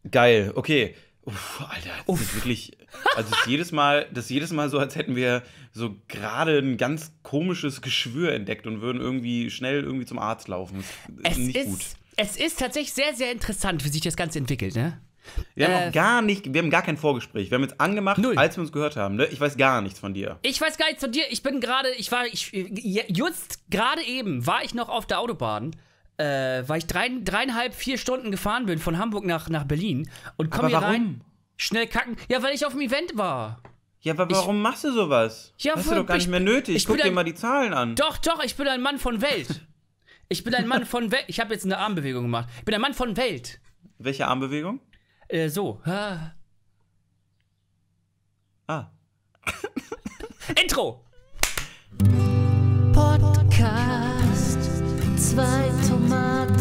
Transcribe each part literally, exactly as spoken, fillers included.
Geil, okay. Uff, Alter, das Uff. ist wirklich. Also, es ist jedes Mal, das ist jedes Mal so, als hätten wir so gerade ein ganz komisches Geschwür entdeckt und würden irgendwie schnell irgendwie zum Arzt laufen. Das ist Es nicht ist, gut. es ist tatsächlich sehr, sehr interessant, wie sich das Ganze entwickelt, ne? Wir haben Äh, auch gar nicht, wir haben gar kein Vorgespräch. Wir haben jetzt angemacht, Null. als wir uns gehört haben. Ne? Ich weiß gar nichts von dir. Ich weiß gar nichts von dir. Ich bin gerade, ich war, ich, just gerade eben war ich noch auf der Autobahn, äh, weil ich drei, dreieinhalb, vier Stunden gefahren bin von Hamburg nach, nach Berlin und komme Aber hier warum? rein, schnell kacken. Ja, weil ich auf dem Event war. Ja, aber warum machst du sowas? Ja, Hast du voll- doch gar ich- nicht mehr nötig. ich Guck bin dir ein- mal die Zahlen an. Doch, doch, ich bin ein Mann von Welt. Ich bin ein Mann von Welt. Ich habe jetzt eine Armbewegung gemacht. Ich bin ein Mann von Welt. Welche Armbewegung? Äh, so. Ah. Ah. Intro. Podcast, zwei Tomaten.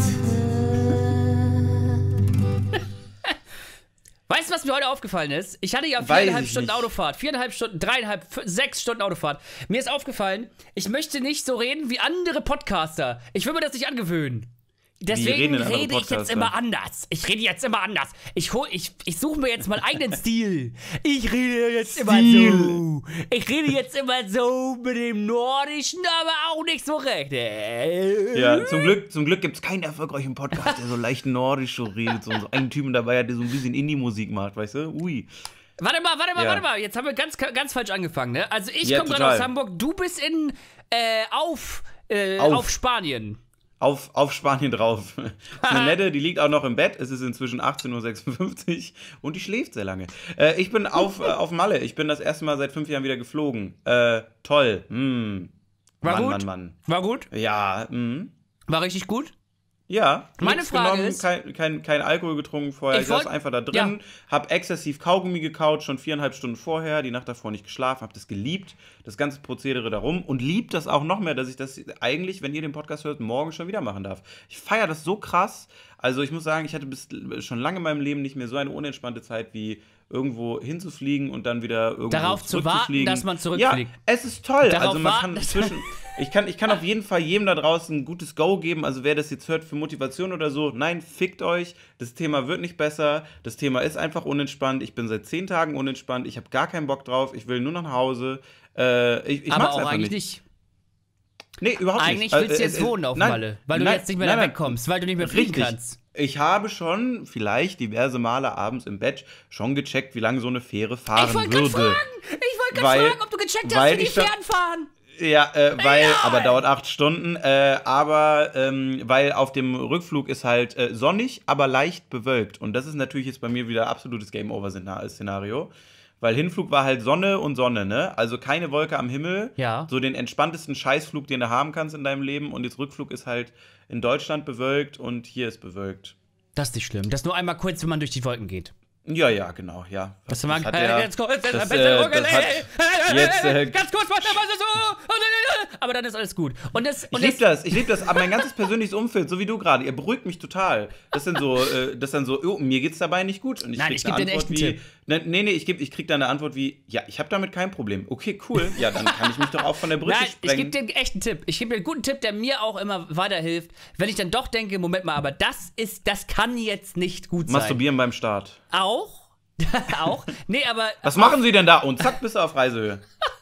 Weißt du, was mir heute aufgefallen ist? Ich hatte ja Weiß viereinhalb ich Stunden nicht. Autofahrt, viereinhalb Stunden, dreieinhalb, f- sechs Stunden Autofahrt. Mir ist aufgefallen, ich möchte nicht so reden wie andere Podcaster. Ich will mir das nicht angewöhnen. Deswegen reden denn andere rede ich jetzt Podcaster? immer anders. Ich rede jetzt immer anders. Ich, hol, ich, ich suche mir jetzt mal einen eigenen Stil. Ich rede jetzt immer so. Ich rede jetzt immer so mit dem Nordischen, aber auch nicht so recht. Äh. Ja, zum Glück, zum Glück gibt es keinen erfolgreichen Podcast, der so leicht nordisch so redet. So, so einen Typen dabei hat, der so ein bisschen Indie-Musik macht, weißt du? Ui. Warte mal, warte mal, Ja. warte mal. Jetzt haben wir ganz, ganz falsch angefangen, ne? Also ich Ja, komme gerade total. aus Hamburg, du bist in, äh, auf, äh, Auf. auf Spanien. Auf, auf Spanien drauf. Das ist eine nette, die liegt auch noch im Bett. Es ist inzwischen achtzehn Uhr sechsundfünfzig und die schläft sehr lange. Äh, ich bin auf, äh, auf Malle. Ich bin das erste Mal seit fünf Jahren wieder geflogen. Äh, toll. Hm. War Mann, gut? Mann, Mann. War gut? Ja, hm. War richtig gut? Ja, Meine nichts Frage genommen, ist- kein, kein, kein Alkohol getrunken vorher, Ich ich saß wollt- einfach da drin, hab exzessiv Kaugummi gekaut, schon viereinhalb Stunden vorher, die Nacht davor nicht geschlafen, hab das geliebt, das ganze Prozedere darum und liebt das auch noch mehr, dass ich das eigentlich, wenn ihr den Podcast hört, morgen schon wieder machen darf. Ich feiere das so krass, also ich muss sagen, ich hatte bis, schon lange in meinem Leben nicht mehr so eine unentspannte Zeit wie irgendwo hinzufliegen und dann wieder irgendwo Darauf zu warten, zurückzufliegen. dass man zurückfliegt. Ja, es ist toll. Darauf also man warten, kann dass- zwischen, ich kann, ich kann auf jeden Fall jedem da draußen ein gutes Go geben. Also wer das jetzt hört für Motivation oder so, nein, fickt euch. Das Thema wird nicht besser. Das Thema ist einfach unentspannt. Ich bin seit zehn Tagen unentspannt. Ich habe gar keinen Bock drauf. Ich will nur nach Hause. Äh, ich ich aber mag's auch einfach eigentlich nicht. nicht. Nee, überhaupt Eigentlich nicht. willst du Äh, jetzt äh, wohnen auf nein, Malle, weil du nein, jetzt nicht mehr nein, da nein. wegkommst, weil du nicht mehr fliegen Richtig. kannst. Ich habe schon vielleicht diverse Male abends im Bett schon gecheckt, wie lange so eine Fähre fahren Ich wollte gerade würde. fragen, ich wollte Weil- gerade fragen, ob du gecheckt hast, weil wie die ich doch- Fähren fahren. Ja, äh, weil, Ja. aber dauert acht Stunden, äh, aber, ähm, weil auf dem Rückflug ist halt äh, sonnig, aber leicht bewölkt. Und das ist natürlich jetzt bei mir wieder absolutes Game-Over-Szenario. Weil Hinflug war halt Sonne und Sonne, ne? Also keine Wolke am Himmel. Ja. So den entspanntesten Scheißflug, den du haben kannst in deinem Leben. Und jetzt Rückflug ist halt in Deutschland bewölkt und hier ist bewölkt. Das ist nicht schlimm. Das ist nur einmal kurz, wenn man durch die Wolken geht. Ja, ja, genau, ja. Das war hat äh, ja- ganz kurz, das, das, das, äh, das hat jetzt, äh, ganz kurz, warte, warte, so. Aber dann ist alles gut. Und das, Ich und liebe das, ich liebe das, aber mein ganzes persönliches Umfeld, so wie du gerade, ihr beruhigt mich total. Das sind so, äh, das dann so, oh, mir geht's dabei nicht gut. Und ich Nein, krieg ich eine geb dir einen Antwort echten wie, Tipp. Ne, nee, nee, ich, geb, ich krieg da eine Antwort wie, ja, ich habe damit kein Problem. Okay, cool, ja, dann kann ich mich doch auch von der Brücke Nein, ich sprengen. gebe dir einen echten Tipp. Ich gebe dir einen guten Tipp, der mir auch immer weiterhilft. Wenn ich dann doch denke, Moment mal, aber das ist, das kann jetzt nicht gut sein. Masturbieren beim Start. Auch? auch? Nee, aber. Was machen Sie denn da? Und zack, bist du auf Reisehöhe.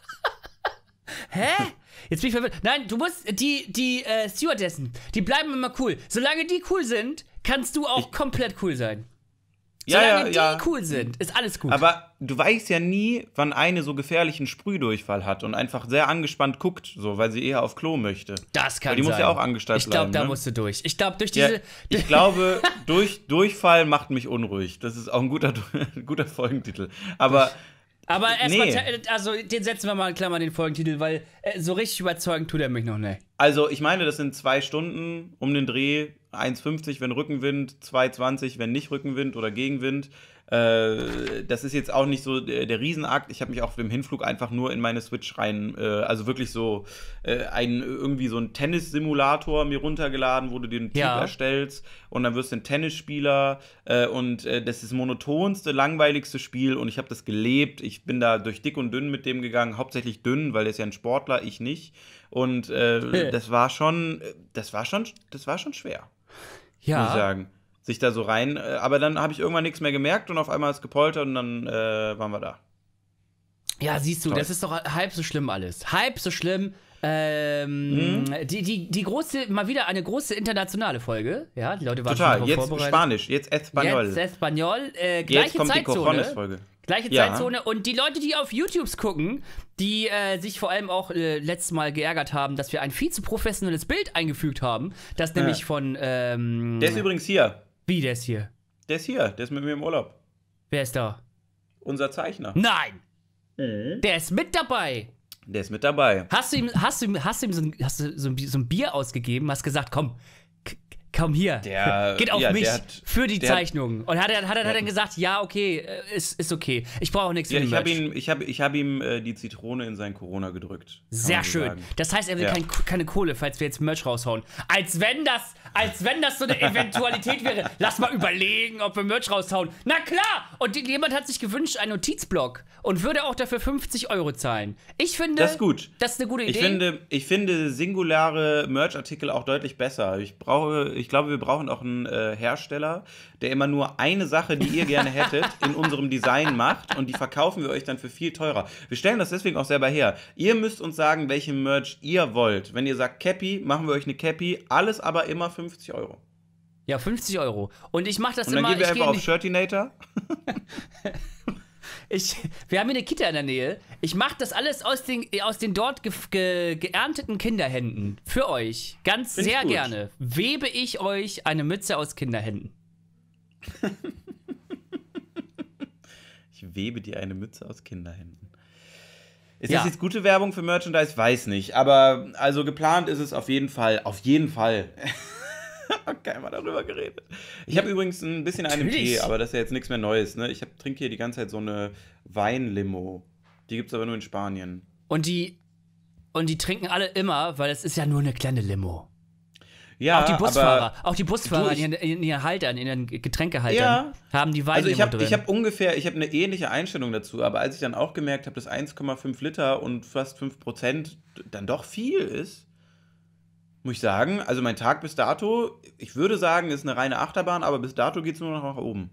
Hä? Jetzt bin ich verwirrt. Nein, du musst, die, die äh, Stewardessen, die bleiben immer cool. Solange die cool sind, kannst du auch komplett cool sein. Ja, Solange ja, ja. die cool sind, ist alles gut. Aber du weißt ja nie, wann eine so gefährlichen Sprühdurchfall hat und einfach sehr angespannt guckt, so, weil sie eher auf Klo möchte. das kann Weil die sein. muss ja auch angestellt Ich glaube, bleiben, da ne? musst du durch. Ich glaube, durch Ja, diese. ich glaube, durch, Durchfall macht mich unruhig. Das ist auch ein guter, guter Folgentitel. Aber Aber erstmal, Nee. also den setzen wir mal in Klammern, den Folgentitel, weil äh, so richtig überzeugend tut er mich noch nicht. Also, ich meine, das sind zwei Stunden um den Dreh. eins Fünfzig, wenn Rückenwind, zwei Zwanzig, wenn nicht Rückenwind oder Gegenwind. Äh, das ist jetzt auch nicht so der, der Riesenakt. Ich habe mich auch im Hinflug einfach nur in meine Switch rein, äh, also wirklich so äh, ein, irgendwie so ein Tennissimulator mir runtergeladen, wo du den Typ Ja. erstellst und dann wirst du ein Tennisspieler äh, und äh, das ist das monotonste, langweiligste Spiel und ich habe das gelebt. Ich bin da durch dick und dünn mit dem gegangen, hauptsächlich dünn, weil der ist ja ein Sportler, ich nicht. Und äh, das war schon, das war schon, das war schon schwer. Muss ich sagen. sich da so rein. Äh, aber dann habe ich irgendwann nichts mehr gemerkt und auf einmal ist gepoltert und dann äh, waren wir da. Ja, siehst du, Toll. das ist doch halb so schlimm alles. Halb so schlimm. Ähm, Mhm. die, die, die große, mal wieder eine große internationale Folge. Ja, die Leute waren Total, schon jetzt darauf vorbereitet. Spanisch, jetzt Espanol. Jetzt Espanol, äh, Jetzt gleiche kommt die Zeitzone. Cojones-Folge. Gleiche Ja. Zeitzone. Und die Leute, die auf YouTube gucken, die äh, sich vor allem auch äh, letztes Mal geärgert haben, dass wir ein viel zu professionelles Bild eingefügt haben. Das nämlich Ja. von, ähm, Der ist übrigens hier. wie, der ist hier? Der ist hier, der ist mit mir im Urlaub. Wer ist da? Unser Zeichner. Nein! Mhm. Der ist mit dabei. Der ist mit dabei. Hast du ihm, hast du ihm, hast du ihm so, ein, hast du so, ein, Bi- so ein Bier ausgegeben, hast gesagt, komm, k- komm hier, Der- geht auf ja, mich der hat- für die der hat- Zeichnung. Und hat er, hat er, hat er dann gesagt, ja, okay, äh, ist, ist okay. Ich brauche nichts Ja, für den ich habe Merch. ihm, ich hab, ich hab ihm äh, die Zitrone in sein Corona gedrückt. kann Sehr man so schön. sagen. Das heißt, er will Ja. kein, keine Kohle, falls wir jetzt Merch raushauen. Als wenn das, als wenn das so eine Eventualität wäre. Lass mal überlegen, ob wir Merch raushauen. Na klar! Und die, jemand hat sich gewünscht, einen Notizblock und würde auch dafür fünfzig Euro zahlen. Ich finde, Das ist gut. das ist eine gute Idee. Ich finde, ich finde singulare Merch-Artikel auch deutlich besser. Ich brauche, ich glaube, wir brauchen auch einen äh, Hersteller, der immer nur eine Sache, die ihr gerne hättet, in unserem Design macht und die verkaufen wir euch dann für viel teurer. Wir stellen das deswegen auch selber her. Ihr müsst uns sagen, welche Merch ihr wollt. Wenn ihr sagt Cappy, machen wir euch eine Cappy, alles aber immer fünfzig Euro. Ja, fünfzig Euro. Und ich mache das Und dann immer. gehen wir ich einfach geh auf nicht- Shirtinator. Ich, wir haben hier eine Kita in der Nähe. Ich mache das alles aus den, aus den dort ge, ge, geernteten Kinderhänden. Für euch. Ganz Find ich sehr gut. gerne. Webe ich euch eine Mütze aus Kinderhänden. Ich webe dir eine Mütze aus Kinderhänden. Ist Ja. das jetzt gute Werbung für Merchandise? Weiß nicht. Aber also geplant ist es auf jeden Fall. Auf jeden Fall. Keiner darüber geredet. Ich habe übrigens ein bisschen einen Natürlich. Tee, aber das ist ja jetzt nichts mehr Neues. Ne? Ich hab, trinke hier die ganze Zeit so eine Weinlimo. Die gibt es aber nur in Spanien. Und die, und die trinken alle immer, weil es ist ja nur eine kleine Limo. Ja, auch die Busfahrer, aber auch die Busfahrer Du, ich- in, ihren, in ihren Haltern, in ihren Getränkehaltern, Ja. haben die Wein also ich habe drin. ich hab ungefähr, ich habe eine ähnliche Einstellung dazu, aber als ich dann auch gemerkt habe, dass eins Komma fünf Liter und fast fünf Prozent dann doch viel ist, muss ich sagen, also mein Tag bis dato, ich würde sagen, ist eine reine Achterbahn, aber bis dato geht es nur noch nach oben.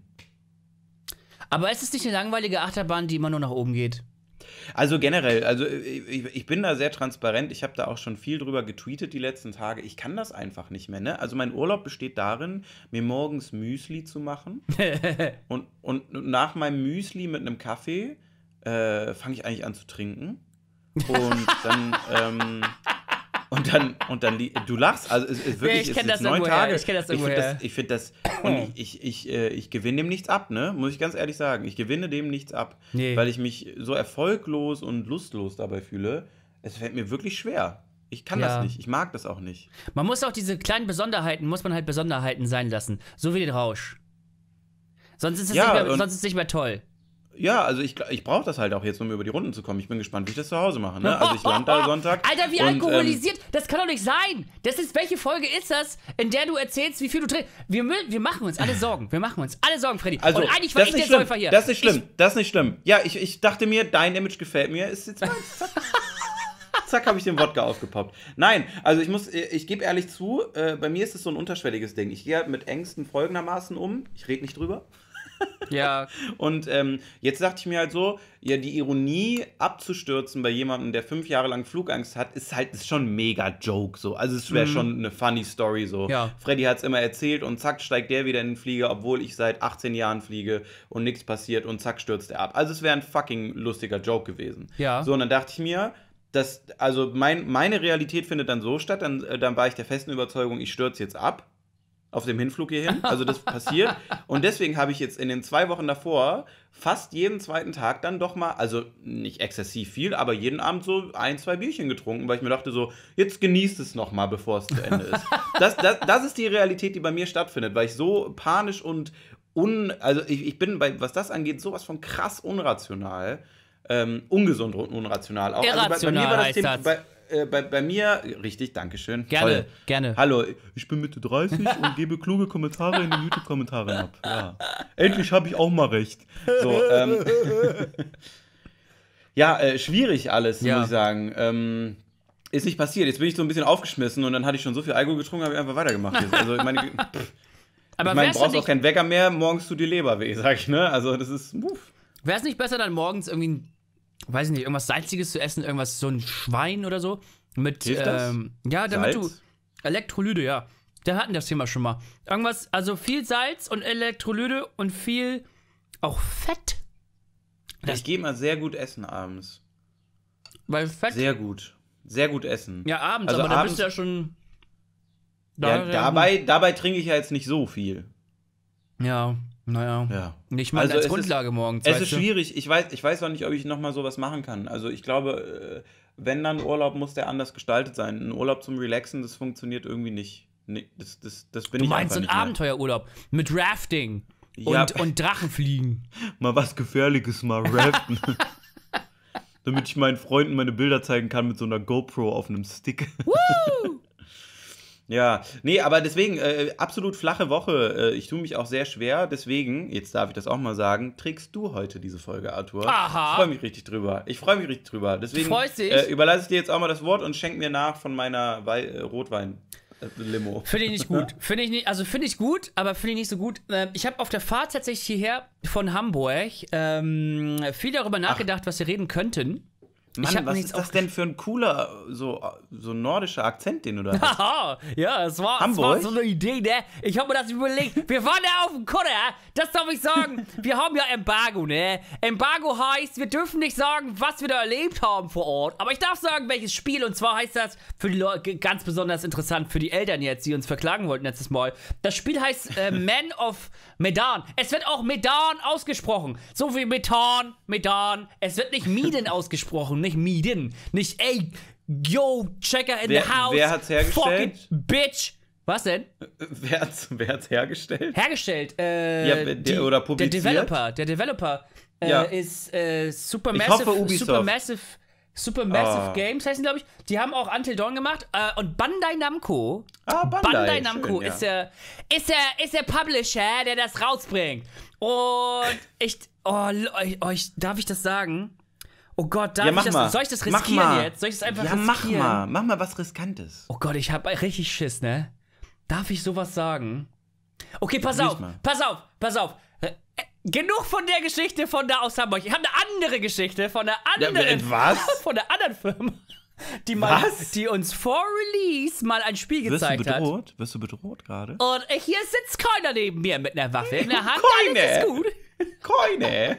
Aber ist es nicht eine langweilige Achterbahn, die immer nur nach oben geht? Also generell, also ich, ich bin da sehr transparent, ich habe da auch schon viel drüber getweetet die letzten Tage, ich kann das einfach nicht mehr, ne? Also mein Urlaub besteht darin, mir morgens Müsli zu machen und, und nach meinem Müsli mit einem Kaffee äh, fange ich eigentlich an zu trinken und dann, ähm, und dann, und dann, die, du lachst, also es ist wirklich, ich es kenn ist das neun irgendwoher, Tage. ich kenn das Ich finde irgendwoher. das, ich finde das, und ich, ich, ich, äh, ich gewinne dem nichts ab, ne? Muss ich ganz ehrlich sagen. Ich gewinne dem nichts ab, Nee. weil ich mich so erfolglos und lustlos dabei fühle. Es fällt mir wirklich schwer. Ich kann Ja. das nicht, ich mag das auch nicht. Man muss auch diese kleinen Besonderheiten, muss man halt Besonderheiten sein lassen. So wie den Rausch. Sonst ist es, Ja, nicht, mehr, und- sonst ist es nicht mehr toll. Ja, also ich, ich brauche das halt auch jetzt, um über die Runden zu kommen. Ich bin gespannt, wie ich das zu Hause mache, ne? Also ich lande da Sonntag. Alter, wie und, alkoholisiert. Das kann doch nicht sein. Das ist, welche Folge ist das, in der du erzählst, wie viel du trinkst? Wir, mü- wir machen uns alle Sorgen. Wir machen uns alle Sorgen, Freddy. Also, Und eigentlich war das ich ist der nicht schlimm. Säufer hier. Das ist nicht schlimm. Das ist nicht schlimm. Ja, ich, ich dachte mir, dein Image gefällt mir. Ist jetzt mal, zack, zack habe ich den Wodka aufgepoppt. Nein, also ich muss, ich gebe ehrlich zu, äh, bei mir ist es so ein unterschwelliges Ding. Ich gehe halt mit Ängsten folgendermaßen um. Ich rede nicht drüber. Ich, ja, Und ähm, jetzt dachte ich mir halt so, ja, die Ironie abzustürzen bei jemandem, der fünf Jahre lang Flugangst hat, ist halt ist schon ein mega Joke so. Also es wäre schon eine funny Story so. Ja. Freddy hat es immer erzählt und zack steigt der wieder in den Flieger, obwohl ich seit achtzehn Jahren fliege und nichts passiert und zack stürzt er ab. Also es wäre ein fucking lustiger Joke gewesen. Ja. So, und dann dachte ich mir, dass, also mein, meine Realität findet dann so statt, dann, äh, dann war ich der festen Überzeugung, ich stürze jetzt ab. Auf dem Hinflug hierhin. Also das passiert. Und deswegen habe ich jetzt in den zwei Wochen davor fast jeden zweiten Tag dann doch mal, also nicht exzessiv viel, aber jeden Abend so ein, zwei Bierchen getrunken, weil ich mir dachte so, jetzt genießt es noch mal, bevor es zu Ende ist. Das, das, das ist die Realität, die bei mir stattfindet, weil ich so panisch und un... Also ich, ich bin, bei, was das angeht, sowas von krass unrational. Ähm, ungesund und unrational. Auch, Irrational also bei, bei mir war das heißt Thema... das. Bei, äh, bei, bei mir... Richtig, dankeschön. gerne, Toll. gerne. Hallo, ich bin Mitte dreißig und gebe kluge Kommentare in den YouTube-Kommentaren ab. Ja. Endlich habe ich auch mal recht. So, ähm, ja, äh, schwierig alles, Ja. muss ich sagen. Ähm, ist nicht passiert. Jetzt bin ich so ein bisschen aufgeschmissen und dann hatte ich schon so viel Alkohol getrunken, habe ich einfach weitergemacht. Jetzt. Also, ich meine, pff, Aber ich meine, wär's du brauchst dann auch keinen Wecker mehr, morgens tut die Leber weh, sag ich, ne? Also das ist, uff. Wäre es nicht besser, dann morgens irgendwie, weiß ich nicht, irgendwas Salziges zu essen, irgendwas, so ein Schwein oder so? Mit, Hilft das? ähm, ja, damit Salz? du, Elektrolyte, ja. Da hatten das Thema schon mal. Irgendwas, also viel Salz und Elektrolyte und viel, auch Fett. Das- Ich gehe mal sehr gut essen abends. Weil Fett, Sehr gut. Sehr gut essen. ja, abends, Also aber da abends- bist du ja schon, Ja, da- dabei, dabei trinke ich ja jetzt nicht so viel. ja, naja. Ja. Nicht mal Also als es Grundlage morgens, Es weißt ist du? schwierig. Ich weiß, ich weiß noch nicht, ob ich nochmal sowas machen kann. Also ich glaube, äh, wenn dann Urlaub, muss der anders gestaltet sein. Ein Urlaub zum Relaxen, das funktioniert irgendwie nicht. Nee, das, das, das bin Du ich meinst einfach so einen nicht mehr. Abenteuerurlaub mit Rafting Ja. und, und Drachenfliegen. Mal was Gefährliches, mal raften. Damit ich meinen Freunden meine Bilder zeigen kann mit so einer GoPro auf einem Stick. Woo! Ja, nee, aber deswegen, äh, absolut flache Woche. Äh, ich tue mich auch sehr schwer. Deswegen, jetzt darf ich das auch mal sagen, trägst du heute diese Folge, Arthur. Aha. Ich freue mich richtig drüber. Ich freue mich richtig drüber. Deswegen freust dich? äh, überlasse ich dir jetzt auch mal das Wort und schenk mir nach von meiner Wei äh, Rotwein-Limo. Finde ich nicht gut. Finde ich nicht, also finde ich gut, aber finde ich nicht so gut. Ähm, ich habe auf der Fahrt tatsächlich hierher von Hamburg ähm, viel darüber nachgedacht, was wir reden könnten. Mann, ich hab was nichts ist das denn für ein cooler, so, so nordischer Akzent, den du da hast? Haha, ja, es war, es Hamburg? war so eine Idee, ne? Ich habe mir das überlegt. Wir waren ja auf dem Kutter, das darf ich sagen. Wir haben ja Embargo, ne? Embargo heißt, wir dürfen nicht sagen, was wir da erlebt haben vor Ort. Aber ich darf sagen, welches Spiel. Und zwar heißt das, für die Leute, ganz besonders interessant für die Eltern jetzt, die uns verklagen wollten letztes Mal. Das Spiel heißt äh, Man of Medan. Es wird auch Medan ausgesprochen. So wie Methan, Medan. Es wird nicht Mieden ausgesprochen, nicht Mieden. Nicht, ey, yo, Checker in Wer- the house. wer hat's hergestellt? Fucking Bitch. Was denn? Wer hat's, wer hat's hergestellt? Hergestellt. Äh, Ja, der- die, oder der publiziert? Developer. Der Developer äh, Ja. ist äh, Supermassive, Ich hoffe, Ubisoft. Supermassive, Supermassive Oh. Games heißen, glaube ich. Die haben auch Until Dawn gemacht. Äh, und Bandai Namco. Ah, Bandai, Namco schön, ja. ist, der, ist, der, ist der Publisher, der das rausbringt. Und ich. Oh, euch, euch, darf ich das sagen? Oh Gott, darf Ja, ich mach das, mal. soll ich das Mach riskieren mal. jetzt? Soll ich das einfach Ja, riskieren? mach mal. Mach mal was Riskantes. Oh Gott, ich hab richtig Schiss, ne? Darf ich sowas sagen? Okay, pass Lies auf, mal. pass auf, pass auf. Äh, äh, genug von der Geschichte von da aus Hamburg. Ich habe eine andere Geschichte von einer anderen, äh, was? von der anderen Firma, die, mal, Was? die uns vor Release mal ein Spiel Wirst du gezeigt hat. bedroht? Wirst du bedroht gerade? Und äh, hier sitzt keiner neben mir mit einer Waffe in der Hand. Keine. Alles ist gut. Keine.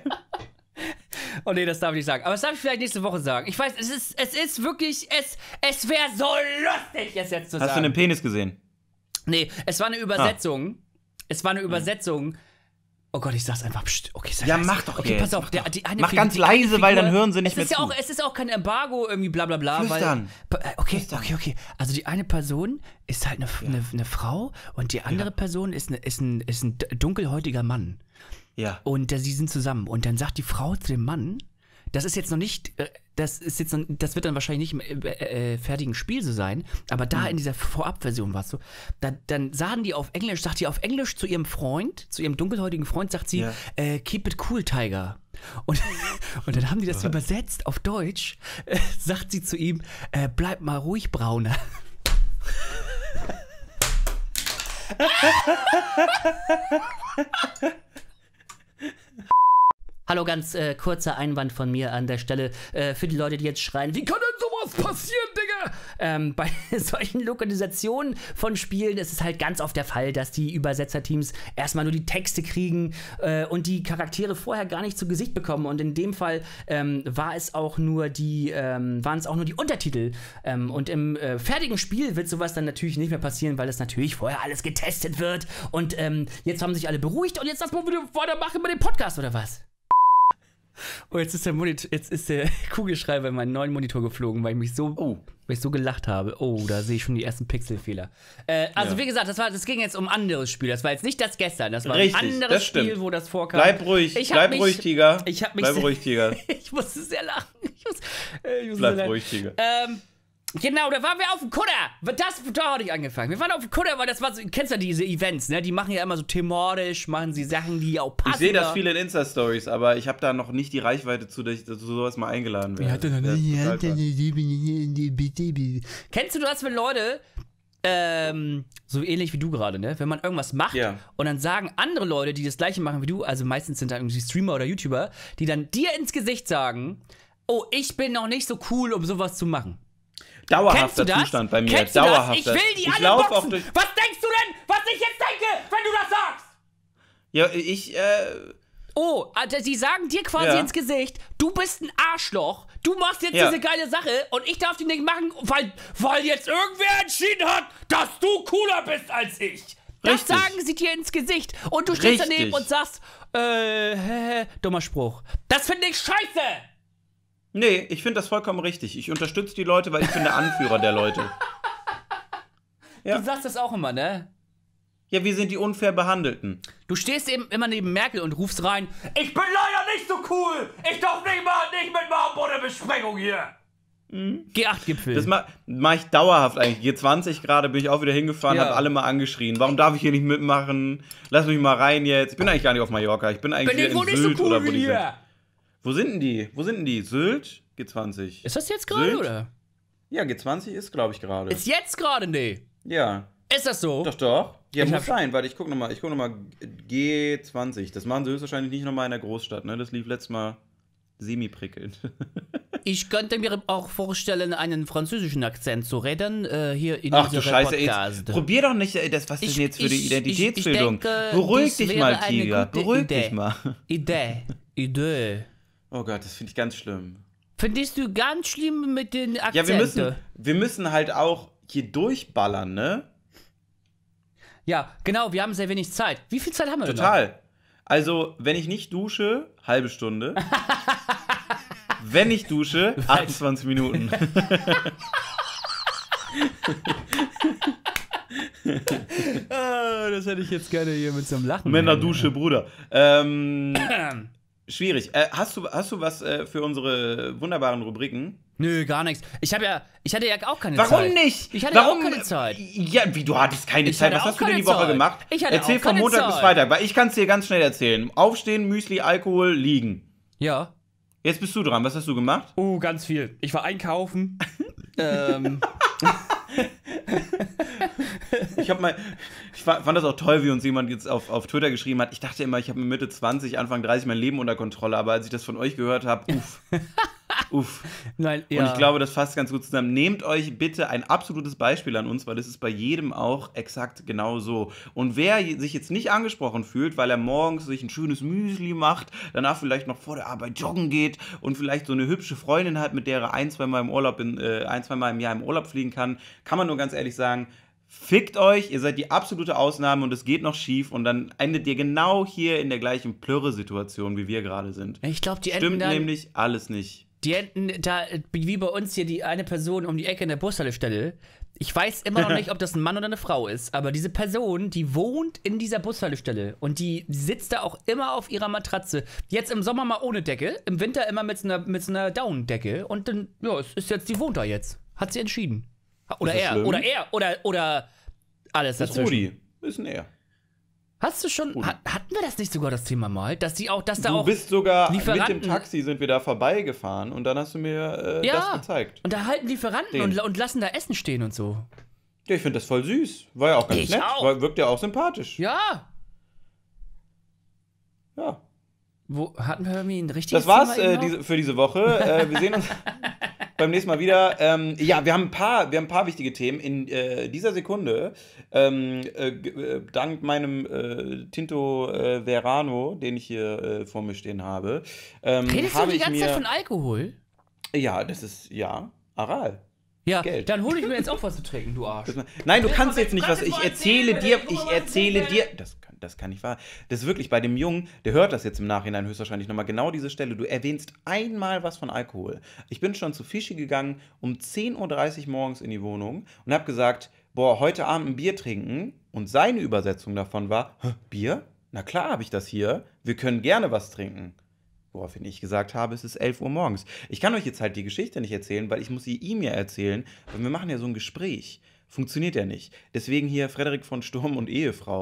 Oh nee, das darf ich nicht sagen. Aber das darf ich vielleicht nächste Woche sagen. Ich weiß, es ist, es ist wirklich, es, es wäre so lustig, es jetzt zu Hast du sagen. einen Penis gesehen? Nee, es war eine Übersetzung. Es war eine Hm. Übersetzung. Oh Gott, ich sag's einfach. Psst, okay, sag Ja, leise. mach doch Okay, jetzt, pass auf. mach Der, doch. die eine Mach Figur- ganz die eine leise, weil dann Figur- hören sie nicht es mehr ist ja zu. auch, Es ist auch kein Embargo, irgendwie bla bla bla. Flüstern. Weil, äh, okay, Flüstern. okay, okay. Also die eine Person ist halt eine, eine, eine Frau und die andere Person ist, eine, ist, ein, ist ein dunkelhäutiger Mann. Ja. Und äh, sie sind zusammen. Und dann sagt die Frau zu dem Mann, das ist jetzt noch nicht, äh, das ist jetzt noch, das wird dann wahrscheinlich nicht im äh, äh, fertigen Spiel so sein, aber da in dieser Vorabversion war es so, da, dann sagen die auf Englisch, sagt die auf Englisch zu ihrem Freund, zu ihrem dunkelhäutigen Freund, sagt sie, Ja. äh, keep it cool, Tiger. Und, und dann haben die das übersetzt auf Deutsch, äh, sagt sie zu ihm, äh, bleib mal ruhig, Brauner. Hallo, ganz äh, kurzer Einwand von mir an der Stelle äh, für die Leute, die jetzt schreien, wie kann denn sowas passieren, Digga? Ähm, bei solchen Lokalisationen von Spielen ist es halt ganz oft der Fall, dass die Übersetzerteams erstmal nur die Texte kriegen äh, und die Charaktere vorher gar nicht zu Gesicht bekommen. Und in dem Fall ähm, war es auch nur die, ähm, waren es auch nur die Untertitel. Ähm, und im äh, fertigen Spiel wird sowas dann natürlich nicht mehr passieren, weil es natürlich vorher alles getestet wird. Und ähm, jetzt haben sich alle beruhigt und jetzt lass mal wieder weitermachen mit dem Podcast, oder was? Oh, jetzt ist der Monitor, jetzt ist der Kugelschreiber in meinen neuen Monitor geflogen, weil ich mich so, Oh. weil ich so gelacht habe. Oh, da sehe ich schon die ersten Pixelfehler. Äh, also Ja. wie gesagt, das war, das ging jetzt um ein anderes Spiel. Das war jetzt nicht das gestern. Das war Richtig, ein anderes das stimmt. Spiel, wo das vorkam. Bleib ruhig, Ich hab bleib mich- ruhig, Tiger. Ich hab mich bleib sehr- ruhig, Tiger. Ich musste sehr lachen. Ich muss, äh, ich muss Bleib sehr lachen. ruhig, Tiger. Ähm, genau, da waren wir auf dem Kutter. Das, da hatte ich angefangen. Wir waren auf dem Kutter, weil das war so, kennst du diese Events, ne? Die machen ja immer so thematisch, machen sie Sachen, die auch passen. Ich sehe das viel in Insta-Stories, aber ich habe da noch nicht die Reichweite zu, dass ich zu sowas mal eingeladen werde. Hat er noch Das ist nicht. total krass. Kennst du das, wenn Leute ähm, so ähnlich wie du gerade, ne? Wenn man irgendwas macht Ja. und dann sagen andere Leute, die das gleiche machen wie du, also meistens sind da irgendwie Streamer oder YouTuber, die dann dir ins Gesicht sagen, oh, ich bin noch nicht so cool, um sowas zu machen. Dauerhafter Kennst du das? Zustand bei mir. Kennst du Dauerhafter. das? Ich will die ich alle lauf boxen. auch durch. Was denkst du denn, was ich jetzt denke, wenn du das sagst? Ja, ich, äh. Oh, also sie sagen dir quasi Ja. ins Gesicht, du bist ein Arschloch, du machst jetzt Ja. diese geile Sache und ich darf die nicht machen, weil, weil jetzt irgendwer entschieden hat, dass du cooler bist als ich. Das Richtig. sagen sie dir ins Gesicht und du stehst Richtig. daneben und sagst, äh, hä, dummer Spruch. Das finde ich scheiße. Nee, ich finde das vollkommen richtig. Ich unterstütze die Leute, weil ich bin der Anführer der Leute. Ja. Du sagst das auch immer, ne? Ja, wir sind die unfair Behandelten. Du stehst eben immer neben Merkel und rufst rein, ich bin leider nicht so cool, ich darf nicht mal nicht mitmachen bei der Besprechung hier. G acht Gipfel. Das mache mach ich dauerhaft eigentlich. G zwanzig gerade bin ich auch wieder hingefahren, Ja. habe alle mal angeschrien. Warum darf ich hier nicht mitmachen? Lass mich mal rein jetzt. Ich bin eigentlich gar nicht auf Mallorca. Ich bin eigentlich bin ich wieder wohl in nicht so Sylt cool oder wo wie die sind. hier. Wo sind denn die? Wo sind denn die? Sylt? G zwanzig. Ist das jetzt gerade, Sylt? oder? Ja, G zwanzig ist, glaube ich, gerade. Ist jetzt gerade, nee. Ja. Ist das so? Doch, doch. Ja, Ich muss hab- sein, weil ich gucke nochmal, ich guck noch mal G zwanzig. Das machen sie höchstwahrscheinlich nicht nochmal in der Großstadt, ne? Das lief letztes Mal semi-prickelnd. Ich könnte mir auch vorstellen, einen französischen Akzent zu reden, äh, hier in Ach du unserem Scheiße, Podcast. jetzt probier doch nicht, äh, das, was ist Ich- denn jetzt für die ich- Identitätsbildung? ich- ich denke, Beruhig das dich wäre mal, eine Tiger, gute beruhig Idee. dich mal. Idee. Idee. Oh Gott, das finde ich ganz schlimm. Findest du ganz schlimm mit den Akzenten? Ja, wir müssen, wir müssen halt auch hier durchballern, ne? Ja, genau, wir haben sehr wenig Zeit. Wie viel Zeit haben wir denn noch? Total. Also, wenn ich nicht dusche, halbe Stunde. Wenn ich dusche, achtundzwanzig Minuten. Ah, das hätte ich jetzt gerne hier mit so einem Lachen. Männerdusche, Bruder. Ähm, schwierig. Äh, hast, du, hast du was äh, für unsere wunderbaren Rubriken? Nö, gar nichts. Ich habe ja, ich hatte ja auch keine Zeit. Warum nicht? Ich hatte Warum? ja auch keine Zeit. Ja, wie, du hattest keine Ich Zeit. hatte Was auch hast du denn keine die Woche Zeit. gemacht? Ich hatte Erzähl auch von keine Montag bis Zeit. Freitag, weil ich kann es dir ganz schnell erzählen. Aufstehen, Müsli, Alkohol, liegen. Ja. Jetzt bist du dran. Was hast du gemacht? Oh, ganz viel. Ich war einkaufen. ähm. Ich hab mal, ich fa- fand das auch toll, wie uns jemand jetzt auf, auf Twitter geschrieben hat. Ich dachte immer, ich habe mit Mitte zwanzig, Anfang dreißig mein Leben unter Kontrolle, aber als ich das von euch gehört habe, uff, uff. Nein, ja. Und ich glaube, das fasst ganz gut zusammen. Nehmt euch bitte ein absolutes Beispiel an uns, weil das ist bei jedem auch exakt genau so. Und wer sich jetzt nicht angesprochen fühlt, weil er morgens sich ein schönes Müsli macht, danach vielleicht noch vor der Arbeit joggen geht und vielleicht so eine hübsche Freundin hat, mit der er ein, zwei Mal im Urlaub in, äh, ein, zwei Mal im Jahr im Urlaub fliegen kann, kann man nur ganz ehrlich sagen, fickt euch, ihr seid die absolute Ausnahme und es geht noch schief und dann endet ihr genau hier in der gleichen Plörre-Situation, wie wir gerade sind. Ich glaube, die enden Stimmt dann, nämlich alles nicht. die enden da, wie bei uns hier die eine Person um die Ecke in der Bushaltestelle. Ich weiß immer noch nicht, ob das ein Mann oder eine Frau ist, aber diese Person, die wohnt in dieser Bushaltestelle und die sitzt da auch immer auf ihrer Matratze. Jetzt im Sommer mal ohne Decke, im Winter immer mit so einer, mit so einer Daunendecke und dann, ja, es ist jetzt, die wohnt da jetzt. Hat sie entschieden. Oder Ist das er, schlimm? oder er, oder, oder alles Das ist dazwischen. Rudi. Ist ein Er. Hast du schon, ha, hatten wir das nicht sogar das Thema mal, dass die auch, dass da Du auch bist sogar mit Lieferanten- dem Taxi sind wir da vorbeigefahren und dann hast du mir äh, ja, das gezeigt. und da halten Lieferanten Den. und, und lassen da Essen stehen und so. Ja, ich finde das voll süß. War ja auch ganz Ich nett. auch. War, wirkt ja auch sympathisch. Ja. Ja. Wo hatten wir irgendwie ein richtiges Das war's Thema äh, eben noch? diese, für diese Woche. äh, wir sehen uns beim nächsten Mal wieder. Ähm, ja, wir haben ein paar, wir haben ein paar wichtige Themen. In äh, dieser Sekunde, ähm, äh, g- äh, dank meinem äh, Tinto äh, Verano, den ich hier äh, vor mir stehen habe, ähm, Redest du habe die ich ganze mir. Zeit von Alkohol? Ja, das ist ja Aral. Ja, Geld. dann hole ich mir jetzt auch was zu trinken, du Arsch. Nein, du Ja, kannst aber jetzt nicht kannst was. jetzt Ich mal erzähle erzählen, dir, guck ich mal, was erzähle erzählen. dir. Das kann, das kann nicht wahr. Das ist wirklich bei dem Jungen, der hört das jetzt im Nachhinein höchstwahrscheinlich nochmal genau diese Stelle. Du erwähnst einmal was von Alkohol. Ich bin schon zu Fischi gegangen um zehn Uhr dreißig morgens in die Wohnung und habe gesagt, boah, heute Abend ein Bier trinken. Und seine Übersetzung davon war, "Hä, Bier? Na klar habe ich das hier. Wir können gerne was trinken. Woraufhin ich gesagt habe, es ist elf Uhr morgens. Ich kann euch jetzt halt die Geschichte nicht erzählen, weil ich muss sie ihm ja erzählen. Weil wir machen ja so ein Gespräch. Funktioniert ja nicht. Deswegen hier Frederik von Sturm und Ehefrau.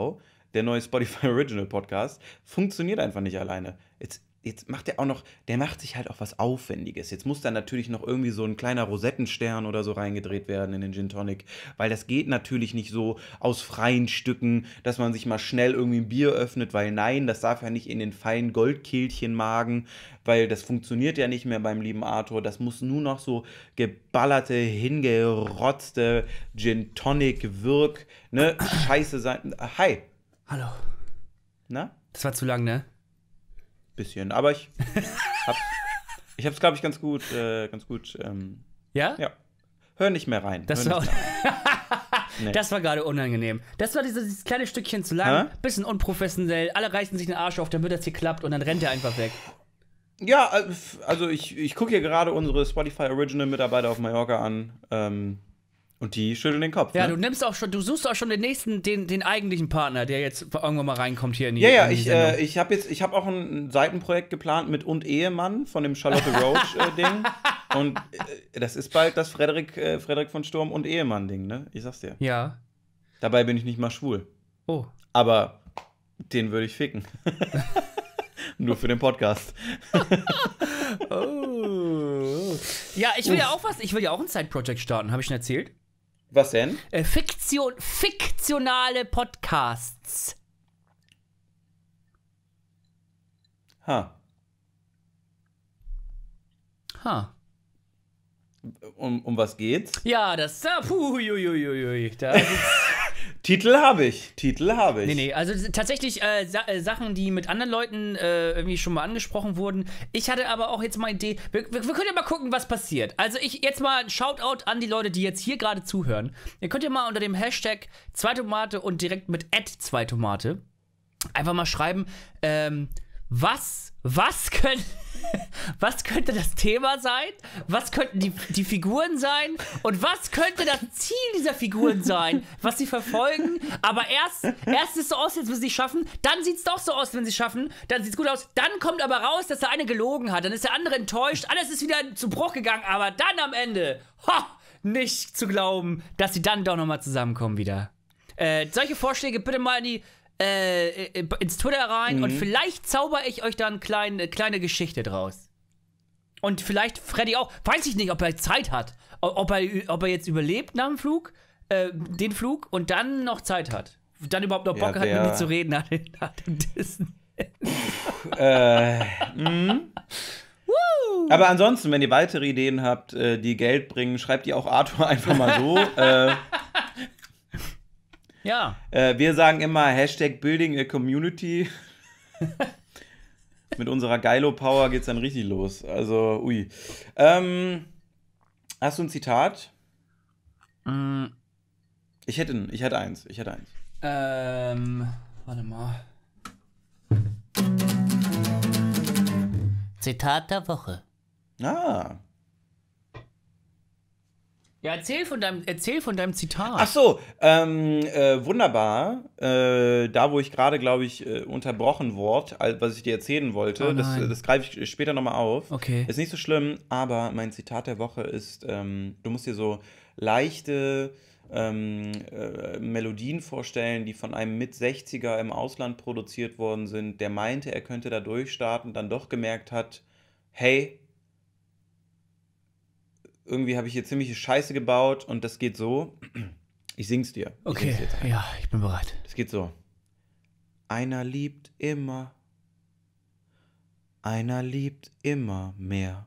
der neue Spotify Original Podcast, funktioniert einfach nicht alleine. Jetzt, jetzt macht er auch noch, der macht sich halt auch was Aufwendiges. Jetzt muss da natürlich noch irgendwie so ein kleiner Rosettenstern oder so reingedreht werden in den Gin Tonic, weil das geht natürlich nicht so aus freien Stücken, dass man sich mal schnell irgendwie ein Bier öffnet, weil nein, das darf ja nicht in den feinen Goldkehlchenmagen, weil das funktioniert ja nicht mehr beim lieben Arthur. Das muss nur noch so geballerte, hingerotzte Gin Tonic Wirk, ne, Scheiße sein. Hi. Hallo. Na? Das war zu lang, ne? Bisschen, aber ich hab's, ich hab's, glaube ich, ganz gut, äh, ganz gut, ähm, Ja? ja. Hör nicht mehr rein. Das Hör war, nicht mehr rein. Nee. das war gerade unangenehm. Das war dieses, dieses kleine Stückchen zu lang, Hä? bisschen unprofessionell, alle reißen sich den Arsch auf, damit das hier klappt und dann rennt er einfach weg. Ja, also ich, ich gucke hier gerade unsere Spotify Original Mitarbeiter auf Mallorca an, ähm, und die schütteln den Kopf. Ja, ne? du nimmst auch schon, du suchst auch schon den nächsten, den, den eigentlichen Partner, der jetzt irgendwann mal reinkommt hier in die Ja, ja, in die ich, Sendung. äh, ich habe jetzt, ich habe auch ein Seitenprojekt geplant mit Und Ehemann von dem Charlotte Roach äh, Ding. Und äh, das ist bald das Frederik, äh, Frederik von Sturm und Ehemann Ding, ne? Ich sag's dir. Ja. Dabei bin ich nicht mal schwul. Oh. Aber den würde ich ficken. Nur für den Podcast. Oh. Ja, ich will ja auch was, ich will ja auch ein Side-Project starten, habe ich schon erzählt? Was denn? Äh, Fiktion, fiktionale Podcasts. Ha. Ha. Um, um was geht's? Ja, das, da, puh, hui, hui, hui, hui, da Titel habe ich. Titel habe ich. Nee, nee, also tatsächlich äh, Sa äh, Sachen, die mit anderen Leuten äh, irgendwie schon mal angesprochen wurden. Ich hatte aber auch jetzt mal eine Idee. Wir, wir, wir können ja mal gucken, was passiert. Also ich jetzt mal ein Shoutout an die Leute, die jetzt hier gerade zuhören. Ihr könnt ja mal unter dem Hashtag Zweitomate und direkt mit Ad Zweitomate einfach mal schreiben, ähm, was, was können... Was könnte das Thema sein? Was könnten die, die Figuren sein? Und was könnte das Ziel dieser Figuren sein, was sie verfolgen? Aber erst, erst ist es so aus, als wenn sie es schaffen, dann sieht es doch so aus, wenn sie es schaffen, dann sieht es gut aus, dann kommt aber raus, dass der eine gelogen hat, dann ist der andere enttäuscht, alles ist wieder zu Bruch gegangen, aber dann am Ende, ha, nicht zu glauben, dass sie dann doch nochmal zusammenkommen wieder. Äh, solche Vorschläge bitte mal in die Äh, ins Twitter rein Mhm. und vielleicht zauber ich euch dann eine kleine, kleine Geschichte draus. Und vielleicht Freddy auch. Weiß ich nicht, ob er Zeit hat. Ob er, ob er jetzt überlebt nach dem Flug, äh, den Flug und dann noch Zeit hat. Dann überhaupt noch Bock Ja, hat, mit wer- mir zu reden nach dem, nach dem Dissen. Äh, mhm. Aber ansonsten, wenn ihr weitere Ideen habt, äh, die Geld bringen, schreibt die auch Arthur einfach mal so. äh, Ja. äh, wir sagen immer Hashtag Building a Community. Mit unserer Geilo-Power geht's dann richtig los. Also, ui. Ähm, hast du ein Zitat? Mm, Ich hätte, ein- ich hätte eins. Ich hätte eins. ähm, warte mal. Zitat der Woche. Ah. Ja, erzähl von deinem, erzähl von deinem Zitat. Ach so, ähm, äh, wunderbar. Äh, da, wo ich gerade, glaube ich, äh, unterbrochen wurde, all- was ich dir erzählen wollte, Oh das, nein. das greife ich später nochmal auf. Okay. Ist nicht so schlimm, aber mein Zitat der Woche ist, ähm, du musst dir so leichte ähm, äh, Melodien vorstellen, die von einem Mit-sechziger im Ausland produziert worden sind, der meinte, er könnte da durchstarten, dann doch gemerkt hat, hey, irgendwie habe ich hier ziemliche Scheiße gebaut und das geht so. Ich sing's dir. Ich Okay, sing's dir jetzt ein. ja, ich bin bereit. Das geht so. Einer liebt immer. Einer liebt immer mehr.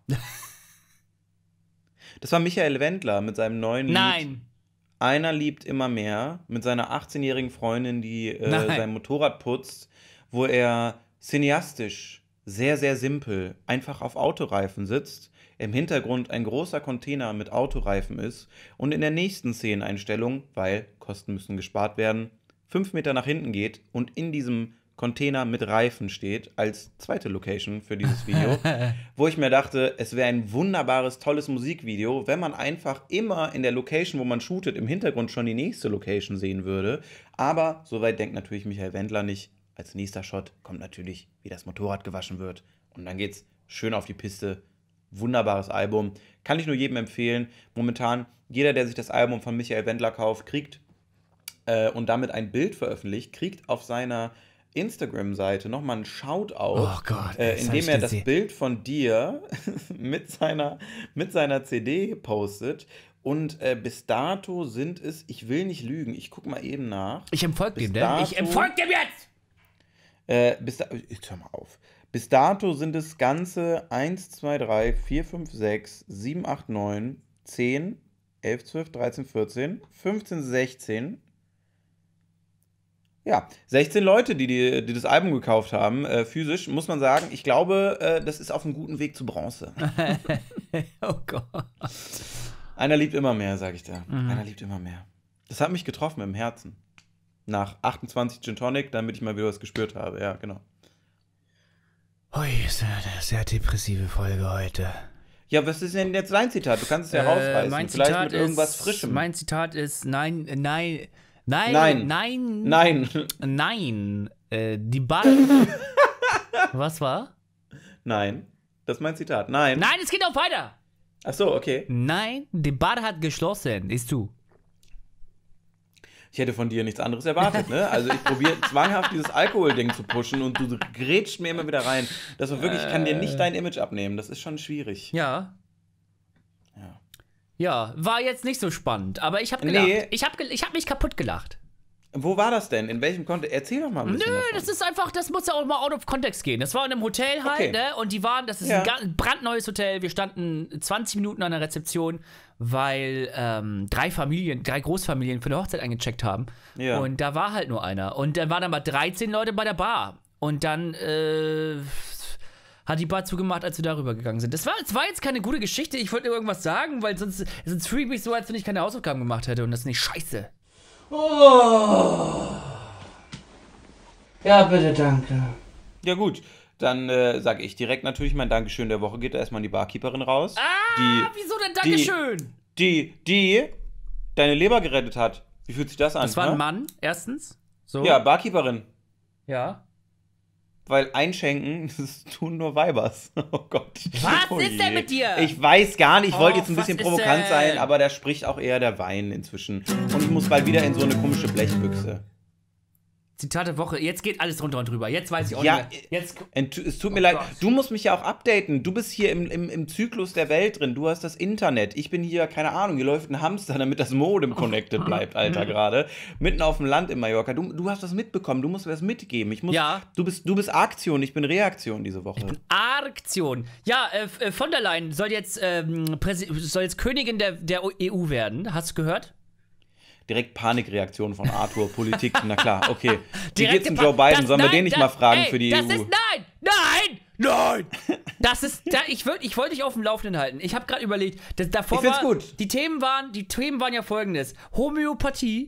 Das war Michael Wendler mit seinem neuen Lied. Nein. Einer liebt immer mehr. Mit seiner achtzehnjährigen Freundin, die äh, Nein. sein Motorrad putzt, wo er cineastisch, sehr, sehr simpel, einfach auf Autoreifen sitzt, im Hintergrund ein großer Container mit Autoreifen ist und in der nächsten Szeneneinstellung, weil Kosten müssen gespart werden, fünf Meter nach hinten geht und in diesem Container mit Reifen steht, als zweite Location für dieses Video, wo ich mir dachte, es wäre ein wunderbares, tolles Musikvideo, wenn man einfach immer in der Location, wo man shootet, im Hintergrund schon die nächste Location sehen würde. Aber soweit denkt natürlich Michael Wendler nicht. Als nächster Shot kommt natürlich, wie das Motorrad gewaschen wird. Und dann geht's schön auf die Piste. Wunderbares Album. Kann ich nur jedem empfehlen. Momentan, jeder, der sich das Album von Michael Wendler kauft, kriegt äh, und damit ein Bild veröffentlicht, kriegt auf seiner Instagram-Seite nochmal einen Shoutout, Oh Gott, äh, das hab indem ich er das gesehen. Bild von dir mit seiner, mit seiner C D postet. Und äh, bis dato sind es, ich will nicht lügen, ich guck mal eben nach. Ich empfolge Bis dem, ne? Ich dato- empfolge dem jetzt! Äh, bis da, jetzt hör mal auf. Bis dato sind es ganze eins, zwei, drei, vier, fünf, sechs, sieben, acht, neun, zehn, elf, zwölf, dreizehn, vierzehn, fünfzehn, sechzehn. Ja, sechzehn Leute, die, die, die das Album gekauft haben, äh, physisch, muss man sagen. Ich glaube, äh, das ist auf einem guten Weg zu Bronze. Oh Gott. Einer liebt immer mehr, sag ich dir. Einer liebt immer mehr. Das hat mich getroffen im Herzen. Nach achtundzwanzig Gin Tonic, damit ich mal wieder was gespürt habe. Ja, genau. Ui, ist eine sehr depressive Folge heute. Ja, was ist denn jetzt dein Zitat? Du kannst es ja rausreißen. mein Vielleicht Zitat mit irgendwas ist, Frischem. Mein Zitat ist, nein, äh, nein, nein, Nein. nein, Nein. nein, äh, die Ball. Was war? Nein. Das ist mein Zitat. Nein. Nein, es geht noch weiter. Ach so, okay. Nein, die Bar hat geschlossen, ist du. Ich hätte von dir nichts anderes erwartet, ne? Also ich probiere zwanghaft dieses Alkohol-Ding zu pushen und du grätscht mir immer wieder rein. Das war wirklich, ich kann dir nicht dein Image abnehmen. Das ist schon schwierig. Ja. Ja. Ja, war jetzt nicht so spannend, aber ich habe gelacht. Nee. Ich habe ich hab mich kaputt gelacht. Wo war das denn? In welchem Kontext? Erzähl doch mal ein Nö, bisschen davon. das ist einfach, das muss ja auch mal out of context gehen. Das war in einem Hotel halt, Okay. ne? Und die waren, das ist Ja. ein ga- brandneues Hotel. Wir standen zwanzig Minuten an der Rezeption, weil ähm, drei Familien, drei Großfamilien für eine Hochzeit eingecheckt haben. Ja. Und da war halt nur einer. Und dann waren da mal dreizehn Leute bei der Bar. Und dann äh, hat die Bar zugemacht, als wir darüber gegangen sind. Das war, das war jetzt keine gute Geschichte. Ich wollte irgendwas sagen, weil sonst, sonst fühle ich mich so, als wenn ich keine Hausaufgaben gemacht hätte. Und das ist nicht scheiße. Oh. Ja, bitte, danke. Ja gut, dann äh, sage ich direkt natürlich mein Dankeschön der Woche geht da erstmal an die Barkeeperin raus. Ah, die, wieso denn Dankeschön? die, die deine Leber gerettet hat. Wie fühlt sich das an? Das war ein ne? Mann, erstens. So. Ja, Barkeeperin. Ja. Weil einschenken, das tun nur Weibers. Oh Gott. Was Oh ist je. denn mit dir? Ich weiß gar nicht, ich wollte Oh, jetzt ein was bisschen ist provokant denn? sein, aber da spricht auch eher der Wein inzwischen. Und ich muss bald wieder in so eine komische Blechbüchse. Zitat der Woche. Jetzt geht alles drunter und drüber. Jetzt weiß ich auch Ja, nicht mehr. Jetzt, Ent- Es tut mir Oh leid, Gott. du musst mich ja auch updaten. Du bist hier im, im, im Zyklus der Welt drin. Du hast das Internet. Ich bin hier, keine Ahnung, hier läuft ein Hamster, damit das Modem connected bleibt, Alter, gerade. Mitten auf dem Land in Mallorca. Du, du hast was mitbekommen. Du musst mir das mitgeben. Ich muss, Ja. Du bist, du bist Aktion, ich bin Reaktion diese Woche. Arktion. Ja, äh, äh, von der Leyen soll jetzt, ähm, Präsi- soll jetzt Königin der, der E U werden. Hast du gehört? Direkt Panikreaktion von Arthur, Politik, na klar, okay. Wie Direkte geht's dem Pa- Joe Biden? das- Sollen wir nein, den nicht das- mal fragen ey, für die das E U? ist, nein, nein, nein! Das ist, da, ich, würd, ich wollte dich auf dem Laufenden halten. Ich habe gerade überlegt, das, davor Ich find's war, gut. Die Themen waren, die Themen waren ja folgendes: Homöopathie,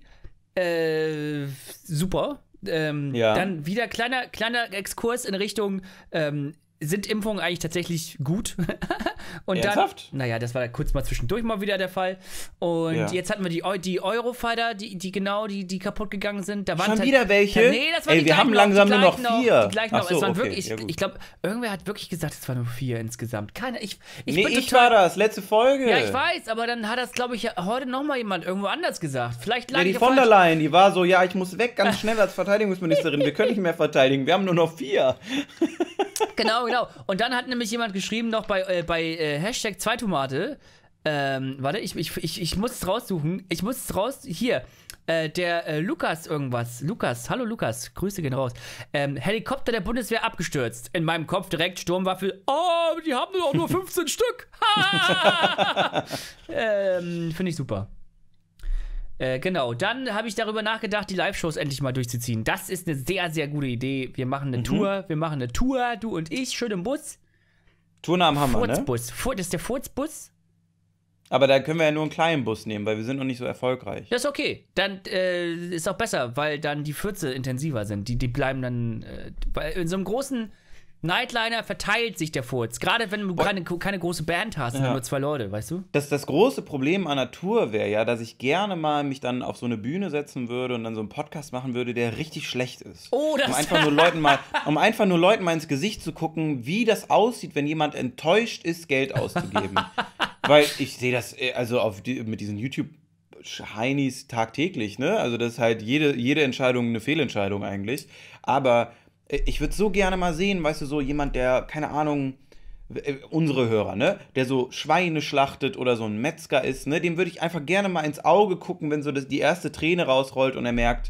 äh, super. Ähm, Ja. Dann wieder kleiner, kleiner Exkurs in Richtung, ähm, sind Impfungen eigentlich tatsächlich gut? Und Ernsthaft? dann, naja, das war kurz mal zwischendurch mal wieder der Fall. Und Ja. jetzt hatten wir die, Eu- die Eurofighter, die, die genau, die, die kaputt gegangen sind. Da waren Schon ta- wieder welche? Ta- Nee, das waren Ey, die wir gleichen haben noch, langsam die nur noch gleichen vier. Die gleichen Ach noch. so, Es waren okay, wirklich, ja ich, gut. ich glaube, irgendwer hat wirklich gesagt, es waren nur vier insgesamt. Keiner, ich, ich Nee, bin ich total, war das, letzte Folge. Ja, ich weiß, aber dann hat das, glaube ich, heute nochmal jemand irgendwo anders gesagt. Vielleicht lag Ja, die ich von der falsch. Leyen, die war so, ja, ich muss weg, ganz schnell als Verteidigungsministerin. Wir können nicht mehr verteidigen, wir haben nur noch vier. Genau, genau. Und dann hat nämlich jemand geschrieben noch bei, äh, bei äh, Hashtag zwei Tomate. Ähm, warte, ich, ich, ich, ich muss es raussuchen. Ich muss es raus. Hier. Äh, der äh, Lukas irgendwas. Lukas, hallo Lukas, Grüße gehen raus. Ähm, Helikopter der Bundeswehr abgestürzt. In meinem Kopf direkt Sturmwaffe. Oh, die haben doch nur fünfzehn Stück. ähm, Finde ich super. Äh, genau, dann habe ich darüber nachgedacht, die Live-Shows endlich mal durchzuziehen. Das ist eine sehr, sehr gute Idee. Wir machen eine Tour, wir machen eine Tour, du und ich, schön im Bus. Tourne am Hammer, ne? Furzbus. Fur- Das ist der Furzbus? Aber da können wir ja nur einen kleinen Bus nehmen, weil wir sind noch nicht so erfolgreich. Das ist okay. Dann äh, ist auch besser, weil dann die Fürze intensiver sind. Die, die bleiben dann. Äh, weil in so einem großen Nightliner verteilt sich der Furz. Gerade wenn du keine, keine große Band hast, sondern Ja. nur zwei Leute, weißt du? Das, das große Problem an der Tour wäre ja, dass ich gerne mal mich dann auf so eine Bühne setzen würde und dann so einen Podcast machen würde, der richtig schlecht ist. Oh, das- um einfach nur Leuten mal, um einfach nur Leuten mal ins Gesicht zu gucken, wie das aussieht, wenn jemand enttäuscht ist, Geld auszugeben. Weil ich sehe das, äh, also auf die, mit diesen YouTube Heinis tagtäglich, ne? Also das ist halt jede, jede Entscheidung eine Fehlentscheidung eigentlich. Aber äh, ich würde so gerne mal sehen, weißt du, so jemand, der, keine Ahnung, äh, unsere Hörer, ne? Der so Schweine schlachtet oder so ein Metzger ist, ne? Dem würde ich einfach gerne mal ins Auge gucken, wenn so das, die erste Träne rausrollt und er merkt,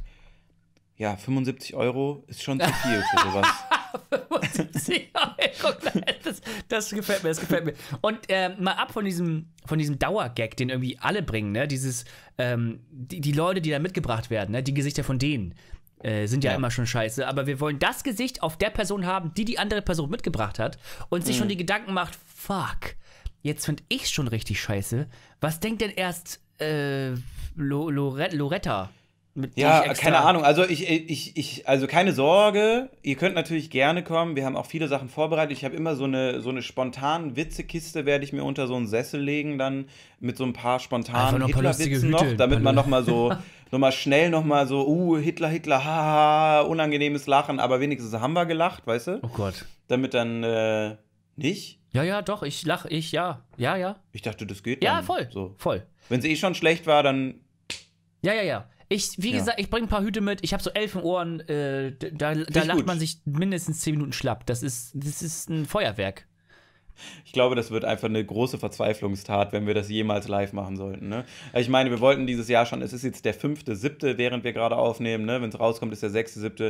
ja, fünfundsiebzig Euro ist schon zu viel für sowas. fünfundsiebzig Euro, das, das gefällt mir, das gefällt mir. Und äh, mal ab von diesem, von diesem Dauergag, den irgendwie alle bringen, ne? Dieses, ähm, die, die Leute, die da mitgebracht werden, ne? Die Gesichter von denen äh, sind ja, Ja. immer schon scheiße. Aber wir wollen das Gesicht auf der Person haben, die die andere Person mitgebracht hat und sich Mhm. schon die Gedanken macht, fuck, jetzt finde ich schon richtig scheiße. Was denkt denn erst äh, Lo, Lore, Loretta? Mit die Ja, ich extra- keine Ahnung. Also ich, ich, ich, also keine Sorge, ihr könnt natürlich gerne kommen. Wir haben auch viele Sachen vorbereitet. Ich habe immer so eine, so eine spontanen Witzekiste, werde ich mir unter so einen Sessel legen, dann mit so ein paar Einfach spontanen noch ein paar lustige Hitlerwitzen noch, Hüte, damit man Palle. noch mal so, noch mal schnell noch mal so, uh, Hitler, Hitler, haha, unangenehmes Lachen, aber wenigstens haben wir gelacht, weißt du? Oh Gott. Damit dann, äh, nicht? Ja, ja, doch, ich lach, ich, ja. Ja, ja. Ich dachte, das geht Ja, dann. voll. So. Voll. Wenn es eh schon schlecht war, dann, Ja, ja, ja. Ich, wie Ja. gesagt, ich bringe ein paar Hüte mit. Ich habe so Elfenohren. Äh, da da ich lacht gut. man sich mindestens zehn Minuten schlapp. Das ist, das ist ein Feuerwerk. ich glaube, das wird einfach eine große Verzweiflungstat, wenn wir das jemals live machen sollten. Ne? Ich meine, wir wollten dieses Jahr schon, es ist jetzt der fünfte, siebte, während wir gerade aufnehmen. Ne? Wenn es rauskommt, ist der sechste, siebte.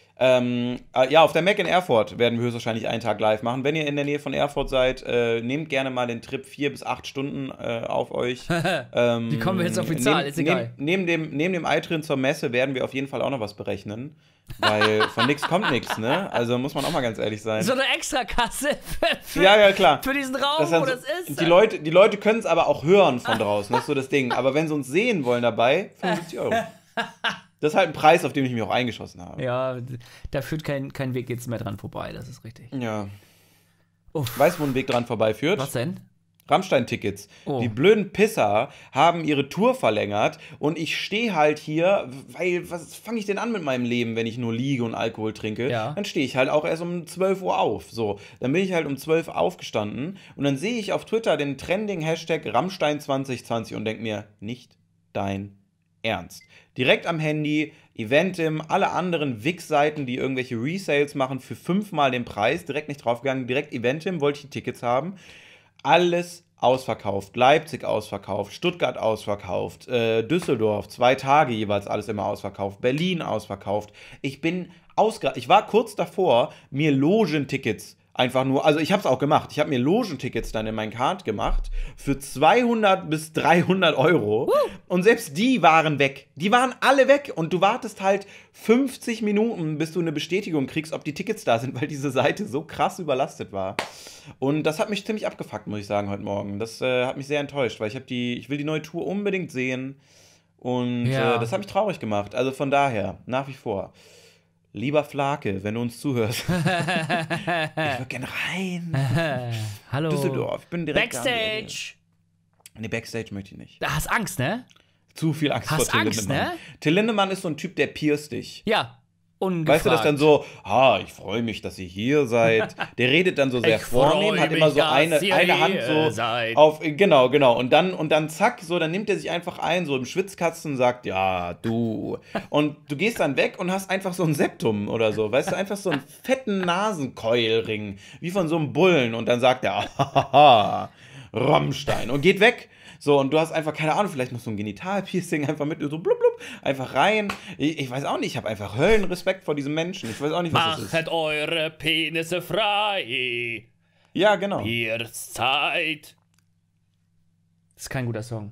Ähm, äh, ja, auf der Mac in Erfurt werden wir höchstwahrscheinlich einen Tag live machen. Wenn ihr in der Nähe von Erfurt seid, äh, nehmt gerne mal den Trip vier bis acht Stunden äh, auf euch. ähm, Wie kommen wir jetzt auf die Zahl? neben- Ist egal. Neben, neben, dem, neben dem Eintritt zur Messe werden wir auf jeden Fall auch noch was berechnen. Weil von nix kommt nix, ne? Also muss man auch mal ganz ehrlich sein. So eine Extrakasse für, für, Ja, ja, klar. für diesen Raum, Das ist dann wo so, das ist. Die Leute, die Leute können es aber auch hören von draußen, das ist so das Ding. Aber wenn sie uns sehen wollen dabei, fünfundsiebzig Euro. Das ist halt ein Preis, auf den ich mich auch eingeschossen habe. Ja, da führt kein, kein Weg jetzt mehr dran vorbei. Das ist richtig. Ja. Uff. Weißt du, wo ein Weg dran vorbeiführt? Was denn? Rammstein-Tickets. Oh. Die blöden Pisser haben ihre Tour verlängert und ich stehe halt hier, weil, was fange ich denn an mit meinem Leben, wenn ich nur liege und Alkohol trinke? Ja. Dann stehe ich halt auch erst um zwölf Uhr auf. So, dann bin ich halt um zwölf aufgestanden und dann sehe ich auf Twitter den Trending-Hashtag Rammstein zwanzig zwanzig und denke mir, nicht dein Ernst. Direkt am Handy, Eventim, alle anderen Wix-Seiten, die irgendwelche Resales machen für fünfmal den Preis, direkt nicht draufgegangen, direkt Eventim, wollte ich die Tickets haben. Alles ausverkauft. Leipzig ausverkauft, Stuttgart ausverkauft, äh, Düsseldorf, zwei Tage jeweils alles immer ausverkauft, Berlin ausverkauft. Ich bin ausger... Ich war kurz davor, mir Logentickets einfach nur, also ich habe es auch gemacht, ich habe mir Logentickets dann in mein Card gemacht für zweihundert bis dreihundert Euro und selbst die waren weg. Die waren alle weg und du wartest halt fünfzig Minuten, bis du eine Bestätigung kriegst, ob die Tickets da sind, weil diese Seite so krass überlastet war. Und das hat mich ziemlich abgefuckt, muss ich sagen, heute Morgen. Das äh, hat mich sehr enttäuscht, weil ich habe die, ich will die neue Tour unbedingt sehen und Ja. äh, das hat mich traurig gemacht. Also von daher, nach wie vor. Lieber Flake, wenn du uns zuhörst. Ich würde gerne rein. Hallo. Düsseldorf, ich bin direkt da an der Ecke. Backstage. Nee, Backstage möchte ich nicht. Da hast Angst, ne? Zu viel Angst Hast vor Till Angst, Lindemann. ne? Till Lindemann ist so ein Typ, der pierst dich. Ja. Ungefragt. Weißt du, das dann so, ah, ich freue mich, dass ihr hier seid. Der redet dann so sehr Ich vornehm, freu hat immer mich, so dass eine, ihr eine Hand hier so seid. auf, genau, genau. Und dann, und dann zack, so, dann nimmt er sich einfach ein, so im Schwitzkasten und sagt, ja, du. Und du gehst dann weg und hast einfach so ein Septum oder so, weißt du, einfach so einen fetten Nasenkeulring, wie von so einem Bullen. Und dann sagt er, hahaha, Rammstein und geht weg. So, und du hast einfach, keine Ahnung, vielleicht noch so ein Genitalpiercing einfach mit, so blub, blub, einfach rein. Ich, ich weiß auch nicht, ich habe einfach Höllenrespekt vor diesem Menschen. Ich weiß auch nicht, was das ist. Machet eure Penisse frei. Ja, genau. Pierszeit. Das ist kein guter Song.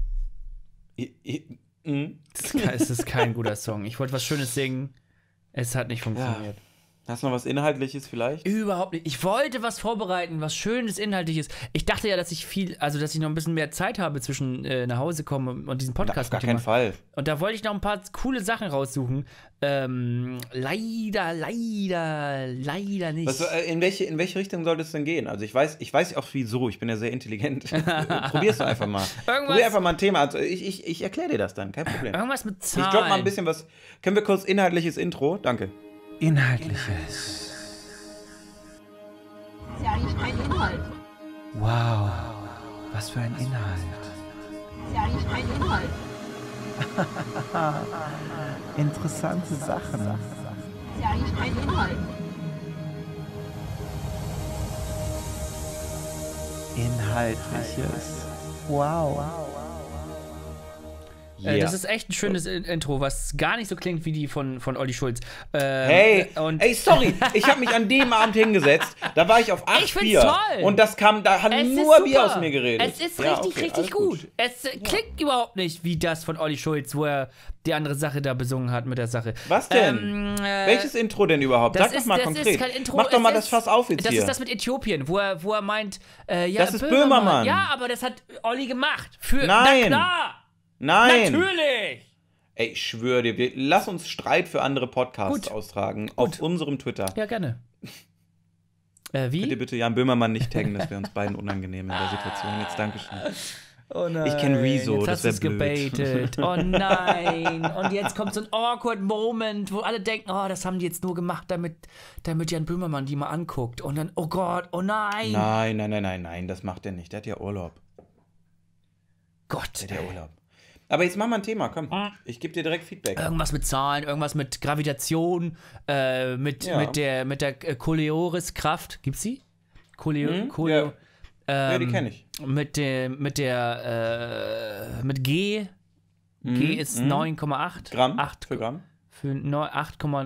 I- I- mhm. Das ist kein, es ist kein guter Song. Ich wollte was Schönes singen. Es hat nicht funktioniert. Hast du noch was Inhaltliches vielleicht? Überhaupt nicht. Ich wollte was vorbereiten, was Schönes, Inhaltliches. Ich dachte ja, dass ich viel, also dass ich noch ein bisschen mehr Zeit habe zwischen äh, nach Hause kommen und diesen Podcast Auf gar mit dir keinen machen. Fall. Und da wollte ich noch ein paar coole Sachen raussuchen. Ähm, leider, leider, leider nicht. Was, äh, in, welche, in welche Richtung soll das denn gehen? Also ich weiß, ich weiß auch wieso, ich bin ja sehr intelligent. Probier's doch einfach mal. Irgendwas- Probier einfach mal ein Thema. Also ich ich, ich erkläre dir das dann, kein Problem. Irgendwas mit Ich Zahlen. drop mal ein bisschen was. Können wir kurz inhaltliches Intro? Danke. Inhaltliches. Ist ja eigentlich kein Inhalt. Wow, was für ein Inhalt. Ist ja eigentlich kein Inhalt. Interessante Sachen. Das ist ja eigentlich kein Inhalt. Inhaltliches. Wow. Äh, Yeah. das ist echt ein schönes In- Intro, was gar nicht so klingt wie die von, von Olli Schulz. Ähm, Hey, und ey, sorry, ich habe mich an dem Abend hingesetzt, da war ich auf acht Ich find's Bier. toll. Und das kam, da hat es ist nur super. Bier aus mir geredet. Es ist Ja, richtig, okay, richtig alles gut. Es äh, klingt überhaupt nicht wie das von Olli Schulz, wo er die andere Sache da besungen hat mit der Sache. Was denn? Ähm, äh, Welches Intro denn überhaupt? Das Sag doch ist, mal das konkret. ist kein Intro. Mach doch es mal ist, das Fass auf jetzt Das hier. ist das mit Äthiopien, wo er, wo er meint, äh, ja, Das ist Böhmermann. Ja, aber das hat Olli gemacht. Für, Nein. Na klar. Nein. Natürlich. Ey, ich schwöre dir, wir, lass uns Streit für andere Podcasts Gut. austragen. Auf unserem Twitter. Ja, gerne. Äh, wie? Bitte, bitte Jan Böhmermann nicht taggen, das wäre uns beiden unangenehm in der Situation. Jetzt Dankeschön. Oh nein. Ich kenn Rezo, jetzt das hast wär du's blöd. gebaitet. Oh nein. Und jetzt kommt so ein awkward Moment, wo alle denken, oh, das haben die jetzt nur gemacht, damit, damit Jan Böhmermann die mal anguckt. Und dann, oh Gott, oh nein. Nein, nein, nein, nein, nein, das macht er nicht. Der hat ja Urlaub. Gott. Der hat ja Urlaub. Aber jetzt mach mal ein Thema, komm. Ich gebe dir direkt Feedback. Irgendwas mit Zahlen, irgendwas mit Gravitation, äh, mit, Ja. mit der, mit der äh, Koleoris-Kraft. Gibt's sie? Koleo, Mhm, Koleo, ja. Ja, die ähm, kenne ich. Mit der, mit der, äh, mit G. G Mhm, ist mhm. neun Komma acht. Gramm acht, für Gramm. Für neun Komma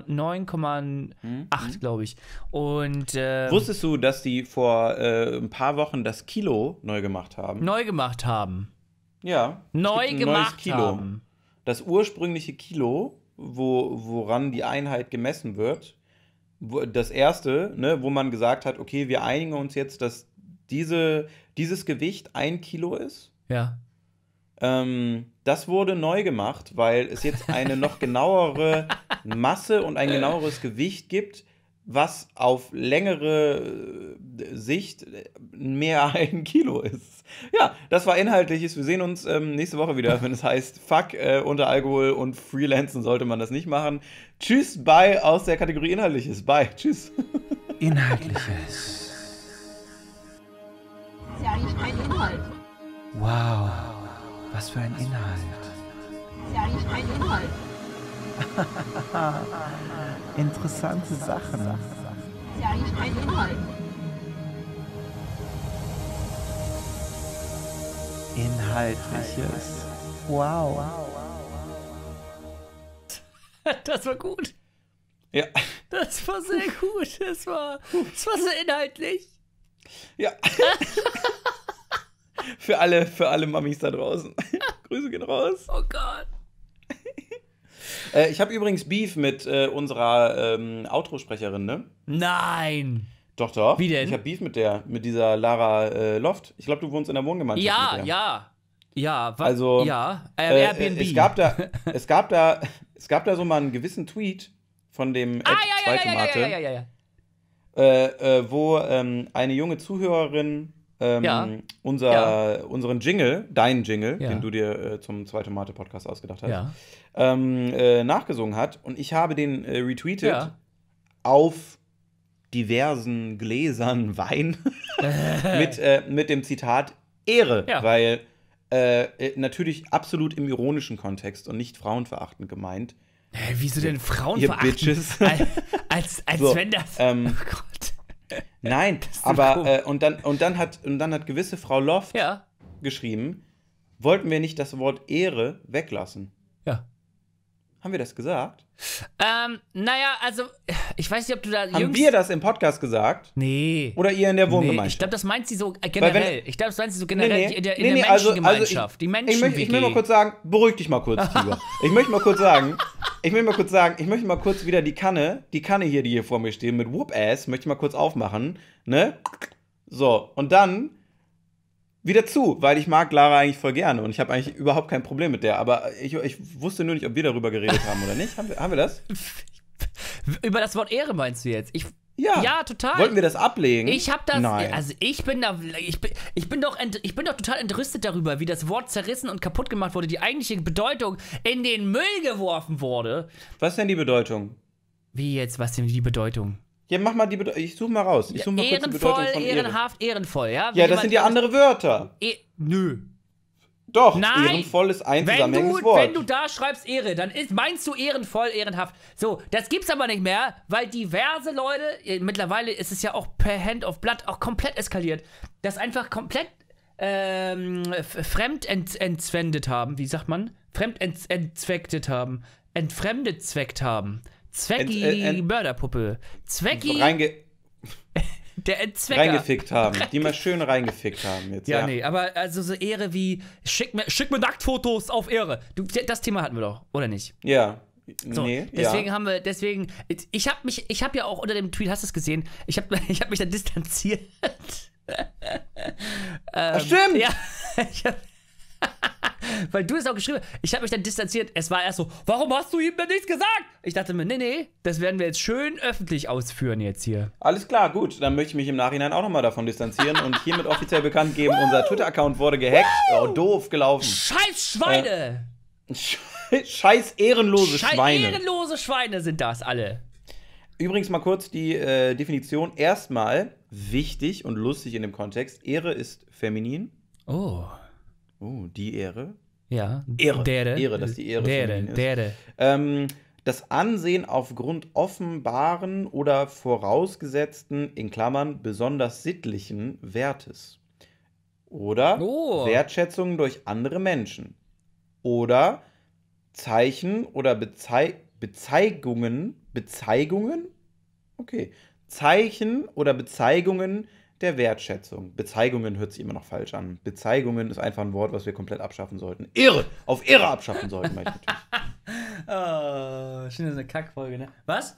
acht, glaube ich. Und äh, Wusstest du, dass die vor äh, ein paar Wochen das Kilo neu gemacht haben? neu gemacht haben. Ja. es Neu gibt ein neues gemacht Kilo. haben. Das ursprüngliche Kilo, wo, woran die Einheit gemessen wird, wo, das erste, ne, wo man gesagt hat, okay, wir einigen uns jetzt, dass diese, dieses Gewicht ein Kilo ist. Ja. Ähm, das wurde neu gemacht, weil es jetzt eine noch genauere Masse und ein genaueres Gewicht gibt, was auf längere äh, Sicht mehr ein Kilo ist. Ja, das war Inhaltliches. Wir sehen uns ähm, nächste Woche wieder, wenn es heißt, fuck, äh, unter Alkohol und Freelancen sollte man das nicht machen. Tschüss, bye aus der Kategorie Inhaltliches. Bye, tschüss. Inhaltliches. Das ist ja eigentlich kein Inhalt. Wow. Was für ein Inhalt. Das ist ja eigentlich kein Inhalt. Interessante Sachen. Das ist ja eigentlich kein Inhalt. Inhaltliches. Wow. Das war gut. Ja, Das war sehr gut. Das war, das war sehr inhaltlich. ja. für, alle, für alle Mamis da draußen. Grüße gehen raus. Oh Gott. Äh, ich habe übrigens Beef mit äh, unserer ähm, Outro-Sprecherin, ne? Nein. Doch, doch. Wie denn? Ich habe Beef mit der, mit dieser Lara äh, Loft. Ich glaube, du wohnst in der Wohngemeinschaft Ja, mit der. ja. Ja, wa- Also, ja. Äh, Äh, Airbnb. Es gab da, es gab da, es gab da so mal einen gewissen Tweet von dem ah, Ed ja, ja, ja, ja, Zweitomate, ja, ja, ja, ja. äh, äh, wo ähm, eine junge Zuhörerin ähm, Ja. unser, Ja. unseren Jingle, deinen Jingle, Ja. den du dir äh, zum Zweitomate-Podcast ausgedacht hast, Ja. ähm, äh, nachgesungen hat. Und ich habe den äh, retweetet Ja. auf diversen Gläsern Wein mit, äh, mit dem Zitat Ehre, Ja. weil äh, äh, natürlich absolut im ironischen Kontext und nicht frauenverachtend gemeint. Hä, wieso denn Frauen Ihr verachten? Bitches. Als, als, als So, wenn das. ähm, oh Gott. Nein, so aber komisch. äh, und, dann, und, dann hat, und dann hat gewisse Frau Loft Ja. geschrieben, wollten wir nicht das Wort Ehre weglassen. Ja. Haben wir das gesagt? Ähm, naja, also, ich weiß nicht, ob du da Haben wir das im Podcast gesagt? Nee. Oder ihr in der Nee, Wohngemeinschaft? ich glaube, das meint sie so äh, generell. wenn- ich glaube, das meint sie so generell in der, in Nee, der nee, also- Menschengemeinschaft. also ich- die Ich möchte, ich möchte mal Menschen-W G. kurz sagen, beruhig dich mal kurz, Tiger. Ich möchte mal kurz sagen, ich möchte mal kurz sagen, ich möchte mal kurz wieder die Kanne, die Kanne hier, die hier vor mir steht, mit Whoop-Ass, möchte ich mal kurz aufmachen, ne? So, und dann wieder zu, weil ich mag Lara eigentlich voll gerne und ich habe eigentlich überhaupt kein Problem mit der, aber ich, ich wusste nur nicht, ob wir darüber geredet haben oder nicht. Haben wir, haben wir das? Über das Wort Ehre meinst du jetzt? Ich, Ja. ja, total. Wollten wir das ablegen? Ich habe das, Nein. also ich bin da, ich bin, ich bin doch, ent, ich bin doch total entrüstet darüber, wie das Wort zerrissen und kaputt gemacht wurde, die eigentliche Bedeutung in den Müll geworfen wurde. Was ist denn die Bedeutung? Wie jetzt, was denn die Bedeutung? Ja, mach mal die Bedeutung. Ich suche mal raus. Ich suche mal kurz die Bedeutung Ehrenvoll, von Ehre. ehrenhaft, ehrenvoll, ja? Wie Ja, das jemand sind ja alles- andere Wörter. E Nö. Doch, Nein. ehrenvoll ist ein Wenn zusammenhängendes du, Wort. wenn du da schreibst Ehre, dann ist, meinst du ehrenvoll, ehrenhaft. So, das gibt's aber nicht mehr, weil diverse Leute, äh, mittlerweile ist es ja auch per Hand of Blood auch komplett eskaliert, das einfach komplett ähm, f- fremd ent, entzwendet haben. Wie sagt man? Fremd ent, entzwecktet haben. Entfremdet zweckt haben. Zwecki Ent- äh, ent- Mörderpuppe. Zwecki Reinge der Entzwecker. reingefickt haben. Die mal schön reingefickt haben jetzt. Ja, Ja, nee, aber also so Ehre wie schick mir, schick mir Nacktfotos auf Ehre. Du, das Thema hatten wir doch, oder nicht? Ja. So, Nee, deswegen ja. haben wir, deswegen, ich habe mich, ich habe ja auch unter dem Tweet, hast du es gesehen, ich habe ich hab mich dann distanziert. ähm, stimmt. Ja, ich hab, weil du es auch geschrieben hast, ich habe mich dann distanziert, es war erst so, warum hast du ihm denn nichts gesagt? Ich dachte mir, nee, nee, das werden wir jetzt schön öffentlich ausführen jetzt hier. Alles klar, gut. Dann möchte ich mich im Nachhinein auch nochmal davon distanzieren und hiermit offiziell bekannt geben, unser Twitter-Account wurde gehackt. Oh, doof gelaufen. Scheiß Schweine! Scheiß ehrenlose Scheiß Schweine. ehrenlose Schweine sind das alle. Übrigens mal kurz die äh, Definition. Erstmal wichtig und lustig in dem Kontext. Ehre ist feminin. Oh. Oh, die Ehre. Ja. Ehre. Dere. Ehre, dass die Ehre Dere, feminin ist. Dere. Ähm, das Ansehen aufgrund offenbaren oder vorausgesetzten, in Klammern, besonders sittlichen Wertes. Oder Oh. Wertschätzung durch andere Menschen. Oder Zeichen oder Bezei Bezeigungen, Bezeigungen? Okay. Zeichen oder Bezeigungen der Wertschätzung. Bezeigungen hört sich immer noch falsch an. Bezeigungen ist einfach ein Wort, was wir komplett abschaffen sollten. Ehre! Auf Ehre abschaffen sollten, meine ich natürlich. Oh, schön, das ist eine Kackfolge, ne? Was?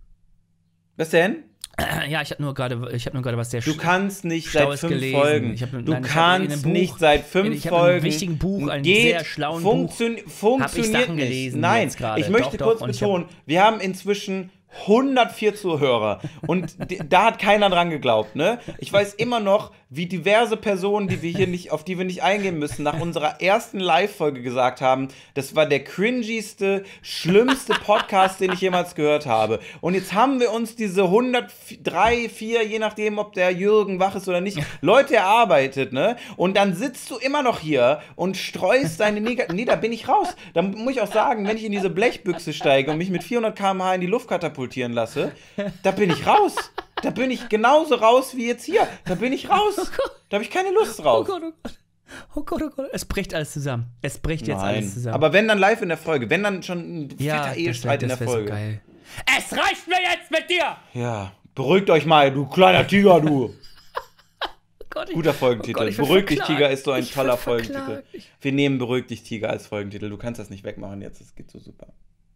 Was denn? Ja, ich habe nur gerade, ich habe nur gerade was sehr Du sch- kannst nicht seit Schlaues fünf gelesen. Folgen. Ich hab- du nein, ich hab in kannst einem Buch- nicht seit fünf ich hab in einem Folgen. wichtigen Buch, einem geht, sehr schlauen funktio Buch, funktioniert hab ich Sachen nicht. gelesen Nein, jetzt gerade. ich möchte Doch, kurz doch, und ich hab- betonen, wir haben inzwischen hundertvier Zuhörer und d- da hat keiner dran geglaubt, ne? Ich weiß immer noch, wie diverse Personen, die wir hier nicht, auf die wir nicht eingehen müssen, nach unserer ersten Live-Folge gesagt haben, das war der cringigste, schlimmste Podcast, den ich jemals gehört habe. Und jetzt haben wir uns diese hundertdrei, vier, je nachdem, ob der Jürgen wach ist oder nicht, Leute erarbeitet, ne? Und dann sitzt du immer noch hier und streust deine Neg- Nee, da bin ich raus. Da muss ich auch sagen, wenn ich in diese Blechbüchse steige und mich mit vierhundert Kilometer pro Stunde in die Luft katapultieren lasse, da bin ich raus. Da bin ich genauso raus wie jetzt hier. Da bin ich raus. Da habe ich keine Lust Oh drauf. Gott, oh Gott. Oh Gott, oh Gott. Es bricht alles zusammen. Es bricht jetzt alles Nein. zusammen. Aber wenn dann live in der Folge, wenn dann schon ein ja, fetter das Ehestreit wär, in das der wär Folge. So geil. Es reicht mir jetzt mit dir! Ja, beruhigt euch mal, du kleiner Tiger, du. Oh Gott, ich, Guter oh Folgentitel. Gott, ich werd Beruhig dich, verklagt. Tiger ist so ein Ich toller werd verklagt. Folgentitel. Ich- Wir nehmen Beruhig dich, Tiger als Folgentitel. Du kannst das nicht wegmachen jetzt, das geht so super.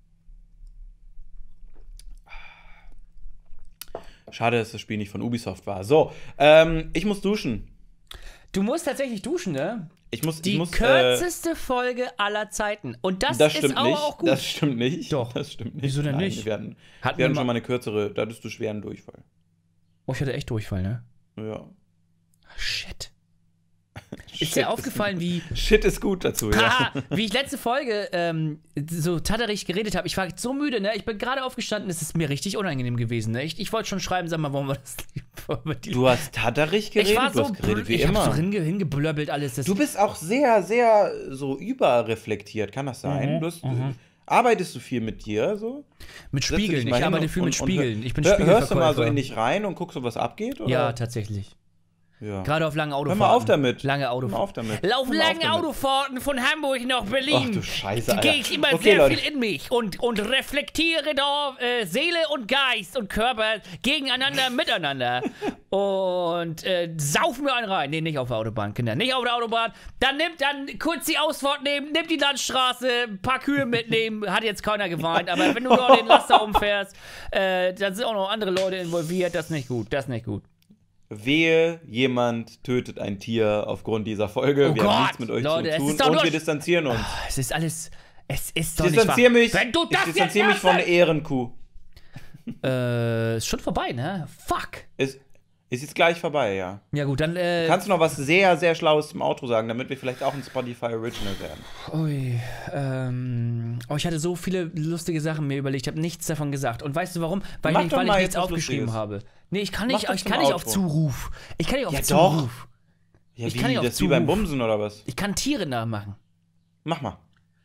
Schade, dass das Spiel nicht von Ubisoft war. So, ähm, ich muss duschen. Du musst tatsächlich duschen, ne? Ich muss, Die ich muss, äh, kürzeste Folge aller Zeiten. Und das, das ist stimmt aber nicht. auch gut. Das stimmt nicht. Doch. Das stimmt nicht. Wieso denn Nein, nicht? Wir hatten, Hatten wir hatten wir schon mal- mal eine kürzere, da hattest du schweren Durchfall. Oh, ich hatte echt Durchfall, ne? Ja. Shit. Ist Shit dir aufgefallen, wie, Shit ist gut dazu, ja. haha, wie ich letzte Folge ähm, so tatterig geredet habe? Ich war so müde, ne? Ich bin gerade aufgestanden, es ist mir richtig unangenehm gewesen, ne? Ich, ich wollte schon schreiben, sag mal, wollen wir das wollen wir die- Du hast tatterig geredet, Ich war du so, hast geredet wie ich hab immer. so hinge, hingeblöbbelt alles. Das Du bist auch sehr, sehr so überreflektiert, kann das sein? Mhm, Du hast, äh, arbeitest du viel mit dir so? mit Setz dich Spiegeln, mal ich hin arbeite und- viel mit und- und Spiegeln. Ich bin hör, Hörst du mal so Spiegelverkäufer. in dich rein und guckst, so was abgeht? Oder? Ja, tatsächlich. Ja. Gerade auf langen Hör Autofahrten. mal auf damit. Lange Hör mal Autofahrten. auf damit. Lauf Hör mal auf lange damit. Autofahrten von Hamburg nach Berlin. Ach du Scheiße, gehe Alter. ich immer Okay, sehr Leute. viel in mich und, und reflektiere da äh, Seele und Geist und Körper gegeneinander, miteinander. Und äh, sauf mir einen rein. Nee, nicht auf der Autobahn, Kinder. Nicht auf der Autobahn. Dann nimmt dann kurz die Ausfahrt nehmen, nimmt die Landstraße, ein paar Kühe mitnehmen. Hat jetzt keiner geweint. Aber wenn du dort den Laster umfährst, äh, dann sind auch noch andere Leute involviert. Das ist nicht gut. Das ist nicht gut. Wehe, jemand tötet ein Tier aufgrund dieser Folge. Oh wir haben Gott, nichts mit euch Leute, es zu tun ist doch und nur- wir distanzieren uns. Es ist alles. Es ist Ich doch nicht distanziere wahr. mich, Wenn du ich das jetzt distanziere mich machst, von der Ehrenkuh. Äh, ist schon vorbei, ne? Fuck. Ist, ist jetzt gleich vorbei, ja. Ja gut, dann, äh, Kannst du noch was sehr, sehr Schlaues zum Outro sagen, damit wir vielleicht auch ein Spotify Original werden? ui, ähm, oh, ich hatte so viele lustige Sachen mir überlegt, ich habe nichts davon gesagt. Und weißt du warum? Weil, Mach ich, doch weil ich mal nichts jetzt was aufgeschrieben Lustiges. habe. Nee, ich kann Mach nicht, doch ich zum kann nicht auf Outro. Zuruf. Ich kann nicht auf Ja, Zuruf. Ja, Ich wie, kann ja auch das ist wie beim Zuruf. Bumsen oder was? Ich kann Tiere nachmachen. Mach mal.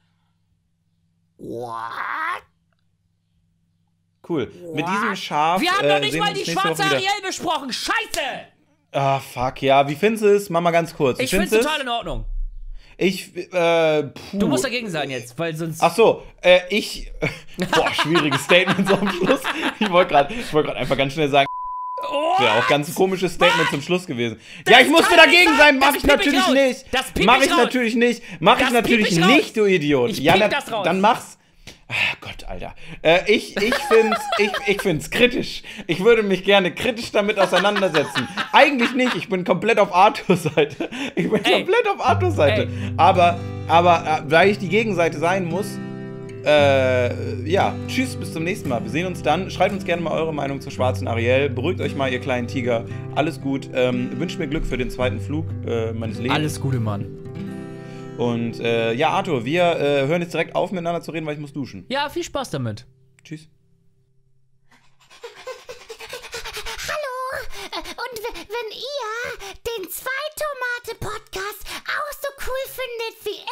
What? Cool. Mit diesem Schaf. Wir haben äh, noch nicht sehen mal wir uns die nächste Woche schwarze wieder. Ariel besprochen. Scheiße! Ah, fuck, ja. Wie findest du es? Mach mal ganz kurz. Wie Ich find's findest total in Ordnung. Ich, äh, puh. Du musst dagegen sein jetzt, weil sonst... Ach so, äh, ich. Boah, schwieriges Statement so am Schluss. Ich wollte gerade wollt grad einfach ganz schnell sagen. Oh, Wäre auch ganz komisches Statement zum Schluss gewesen. Ja, ich musste kann nicht dagegen sein. sein, mach Das ich piep ich natürlich raus. nicht. Das piep Mach ich ich raus. natürlich nicht. Mach ich Das natürlich piep ich nicht, du Idiot. Ich ja, piep dann, das raus. dann mach's. Ah, Gott, Alter. Äh, ich ich find's, ich, ich find's kritisch. Ich würde mich gerne kritisch damit auseinandersetzen. Eigentlich nicht, ich bin komplett auf Arthurs Seite. Ich bin Ey. komplett auf Arthurs Seite. Ey. Aber, aber, äh, weil ich die Gegenseite sein muss, äh, ja, tschüss, bis zum nächsten Mal. Wir sehen uns dann. Schreibt uns gerne mal eure Meinung zur schwarzen Ariel. Beruhigt euch mal, ihr kleinen Tiger. Alles gut. Ähm, wünscht mir Glück für den zweiten Flug äh, meines Lebens. Alles Gute, Mann. Und äh, ja, Arthur, wir äh, hören jetzt direkt auf, miteinander zu reden, weil ich muss duschen. Ja, viel Spaß damit. Tschüss. Hallo, äh, und w- wenn ihr den Zwei-Tomate-Podcast auch so cool findet wie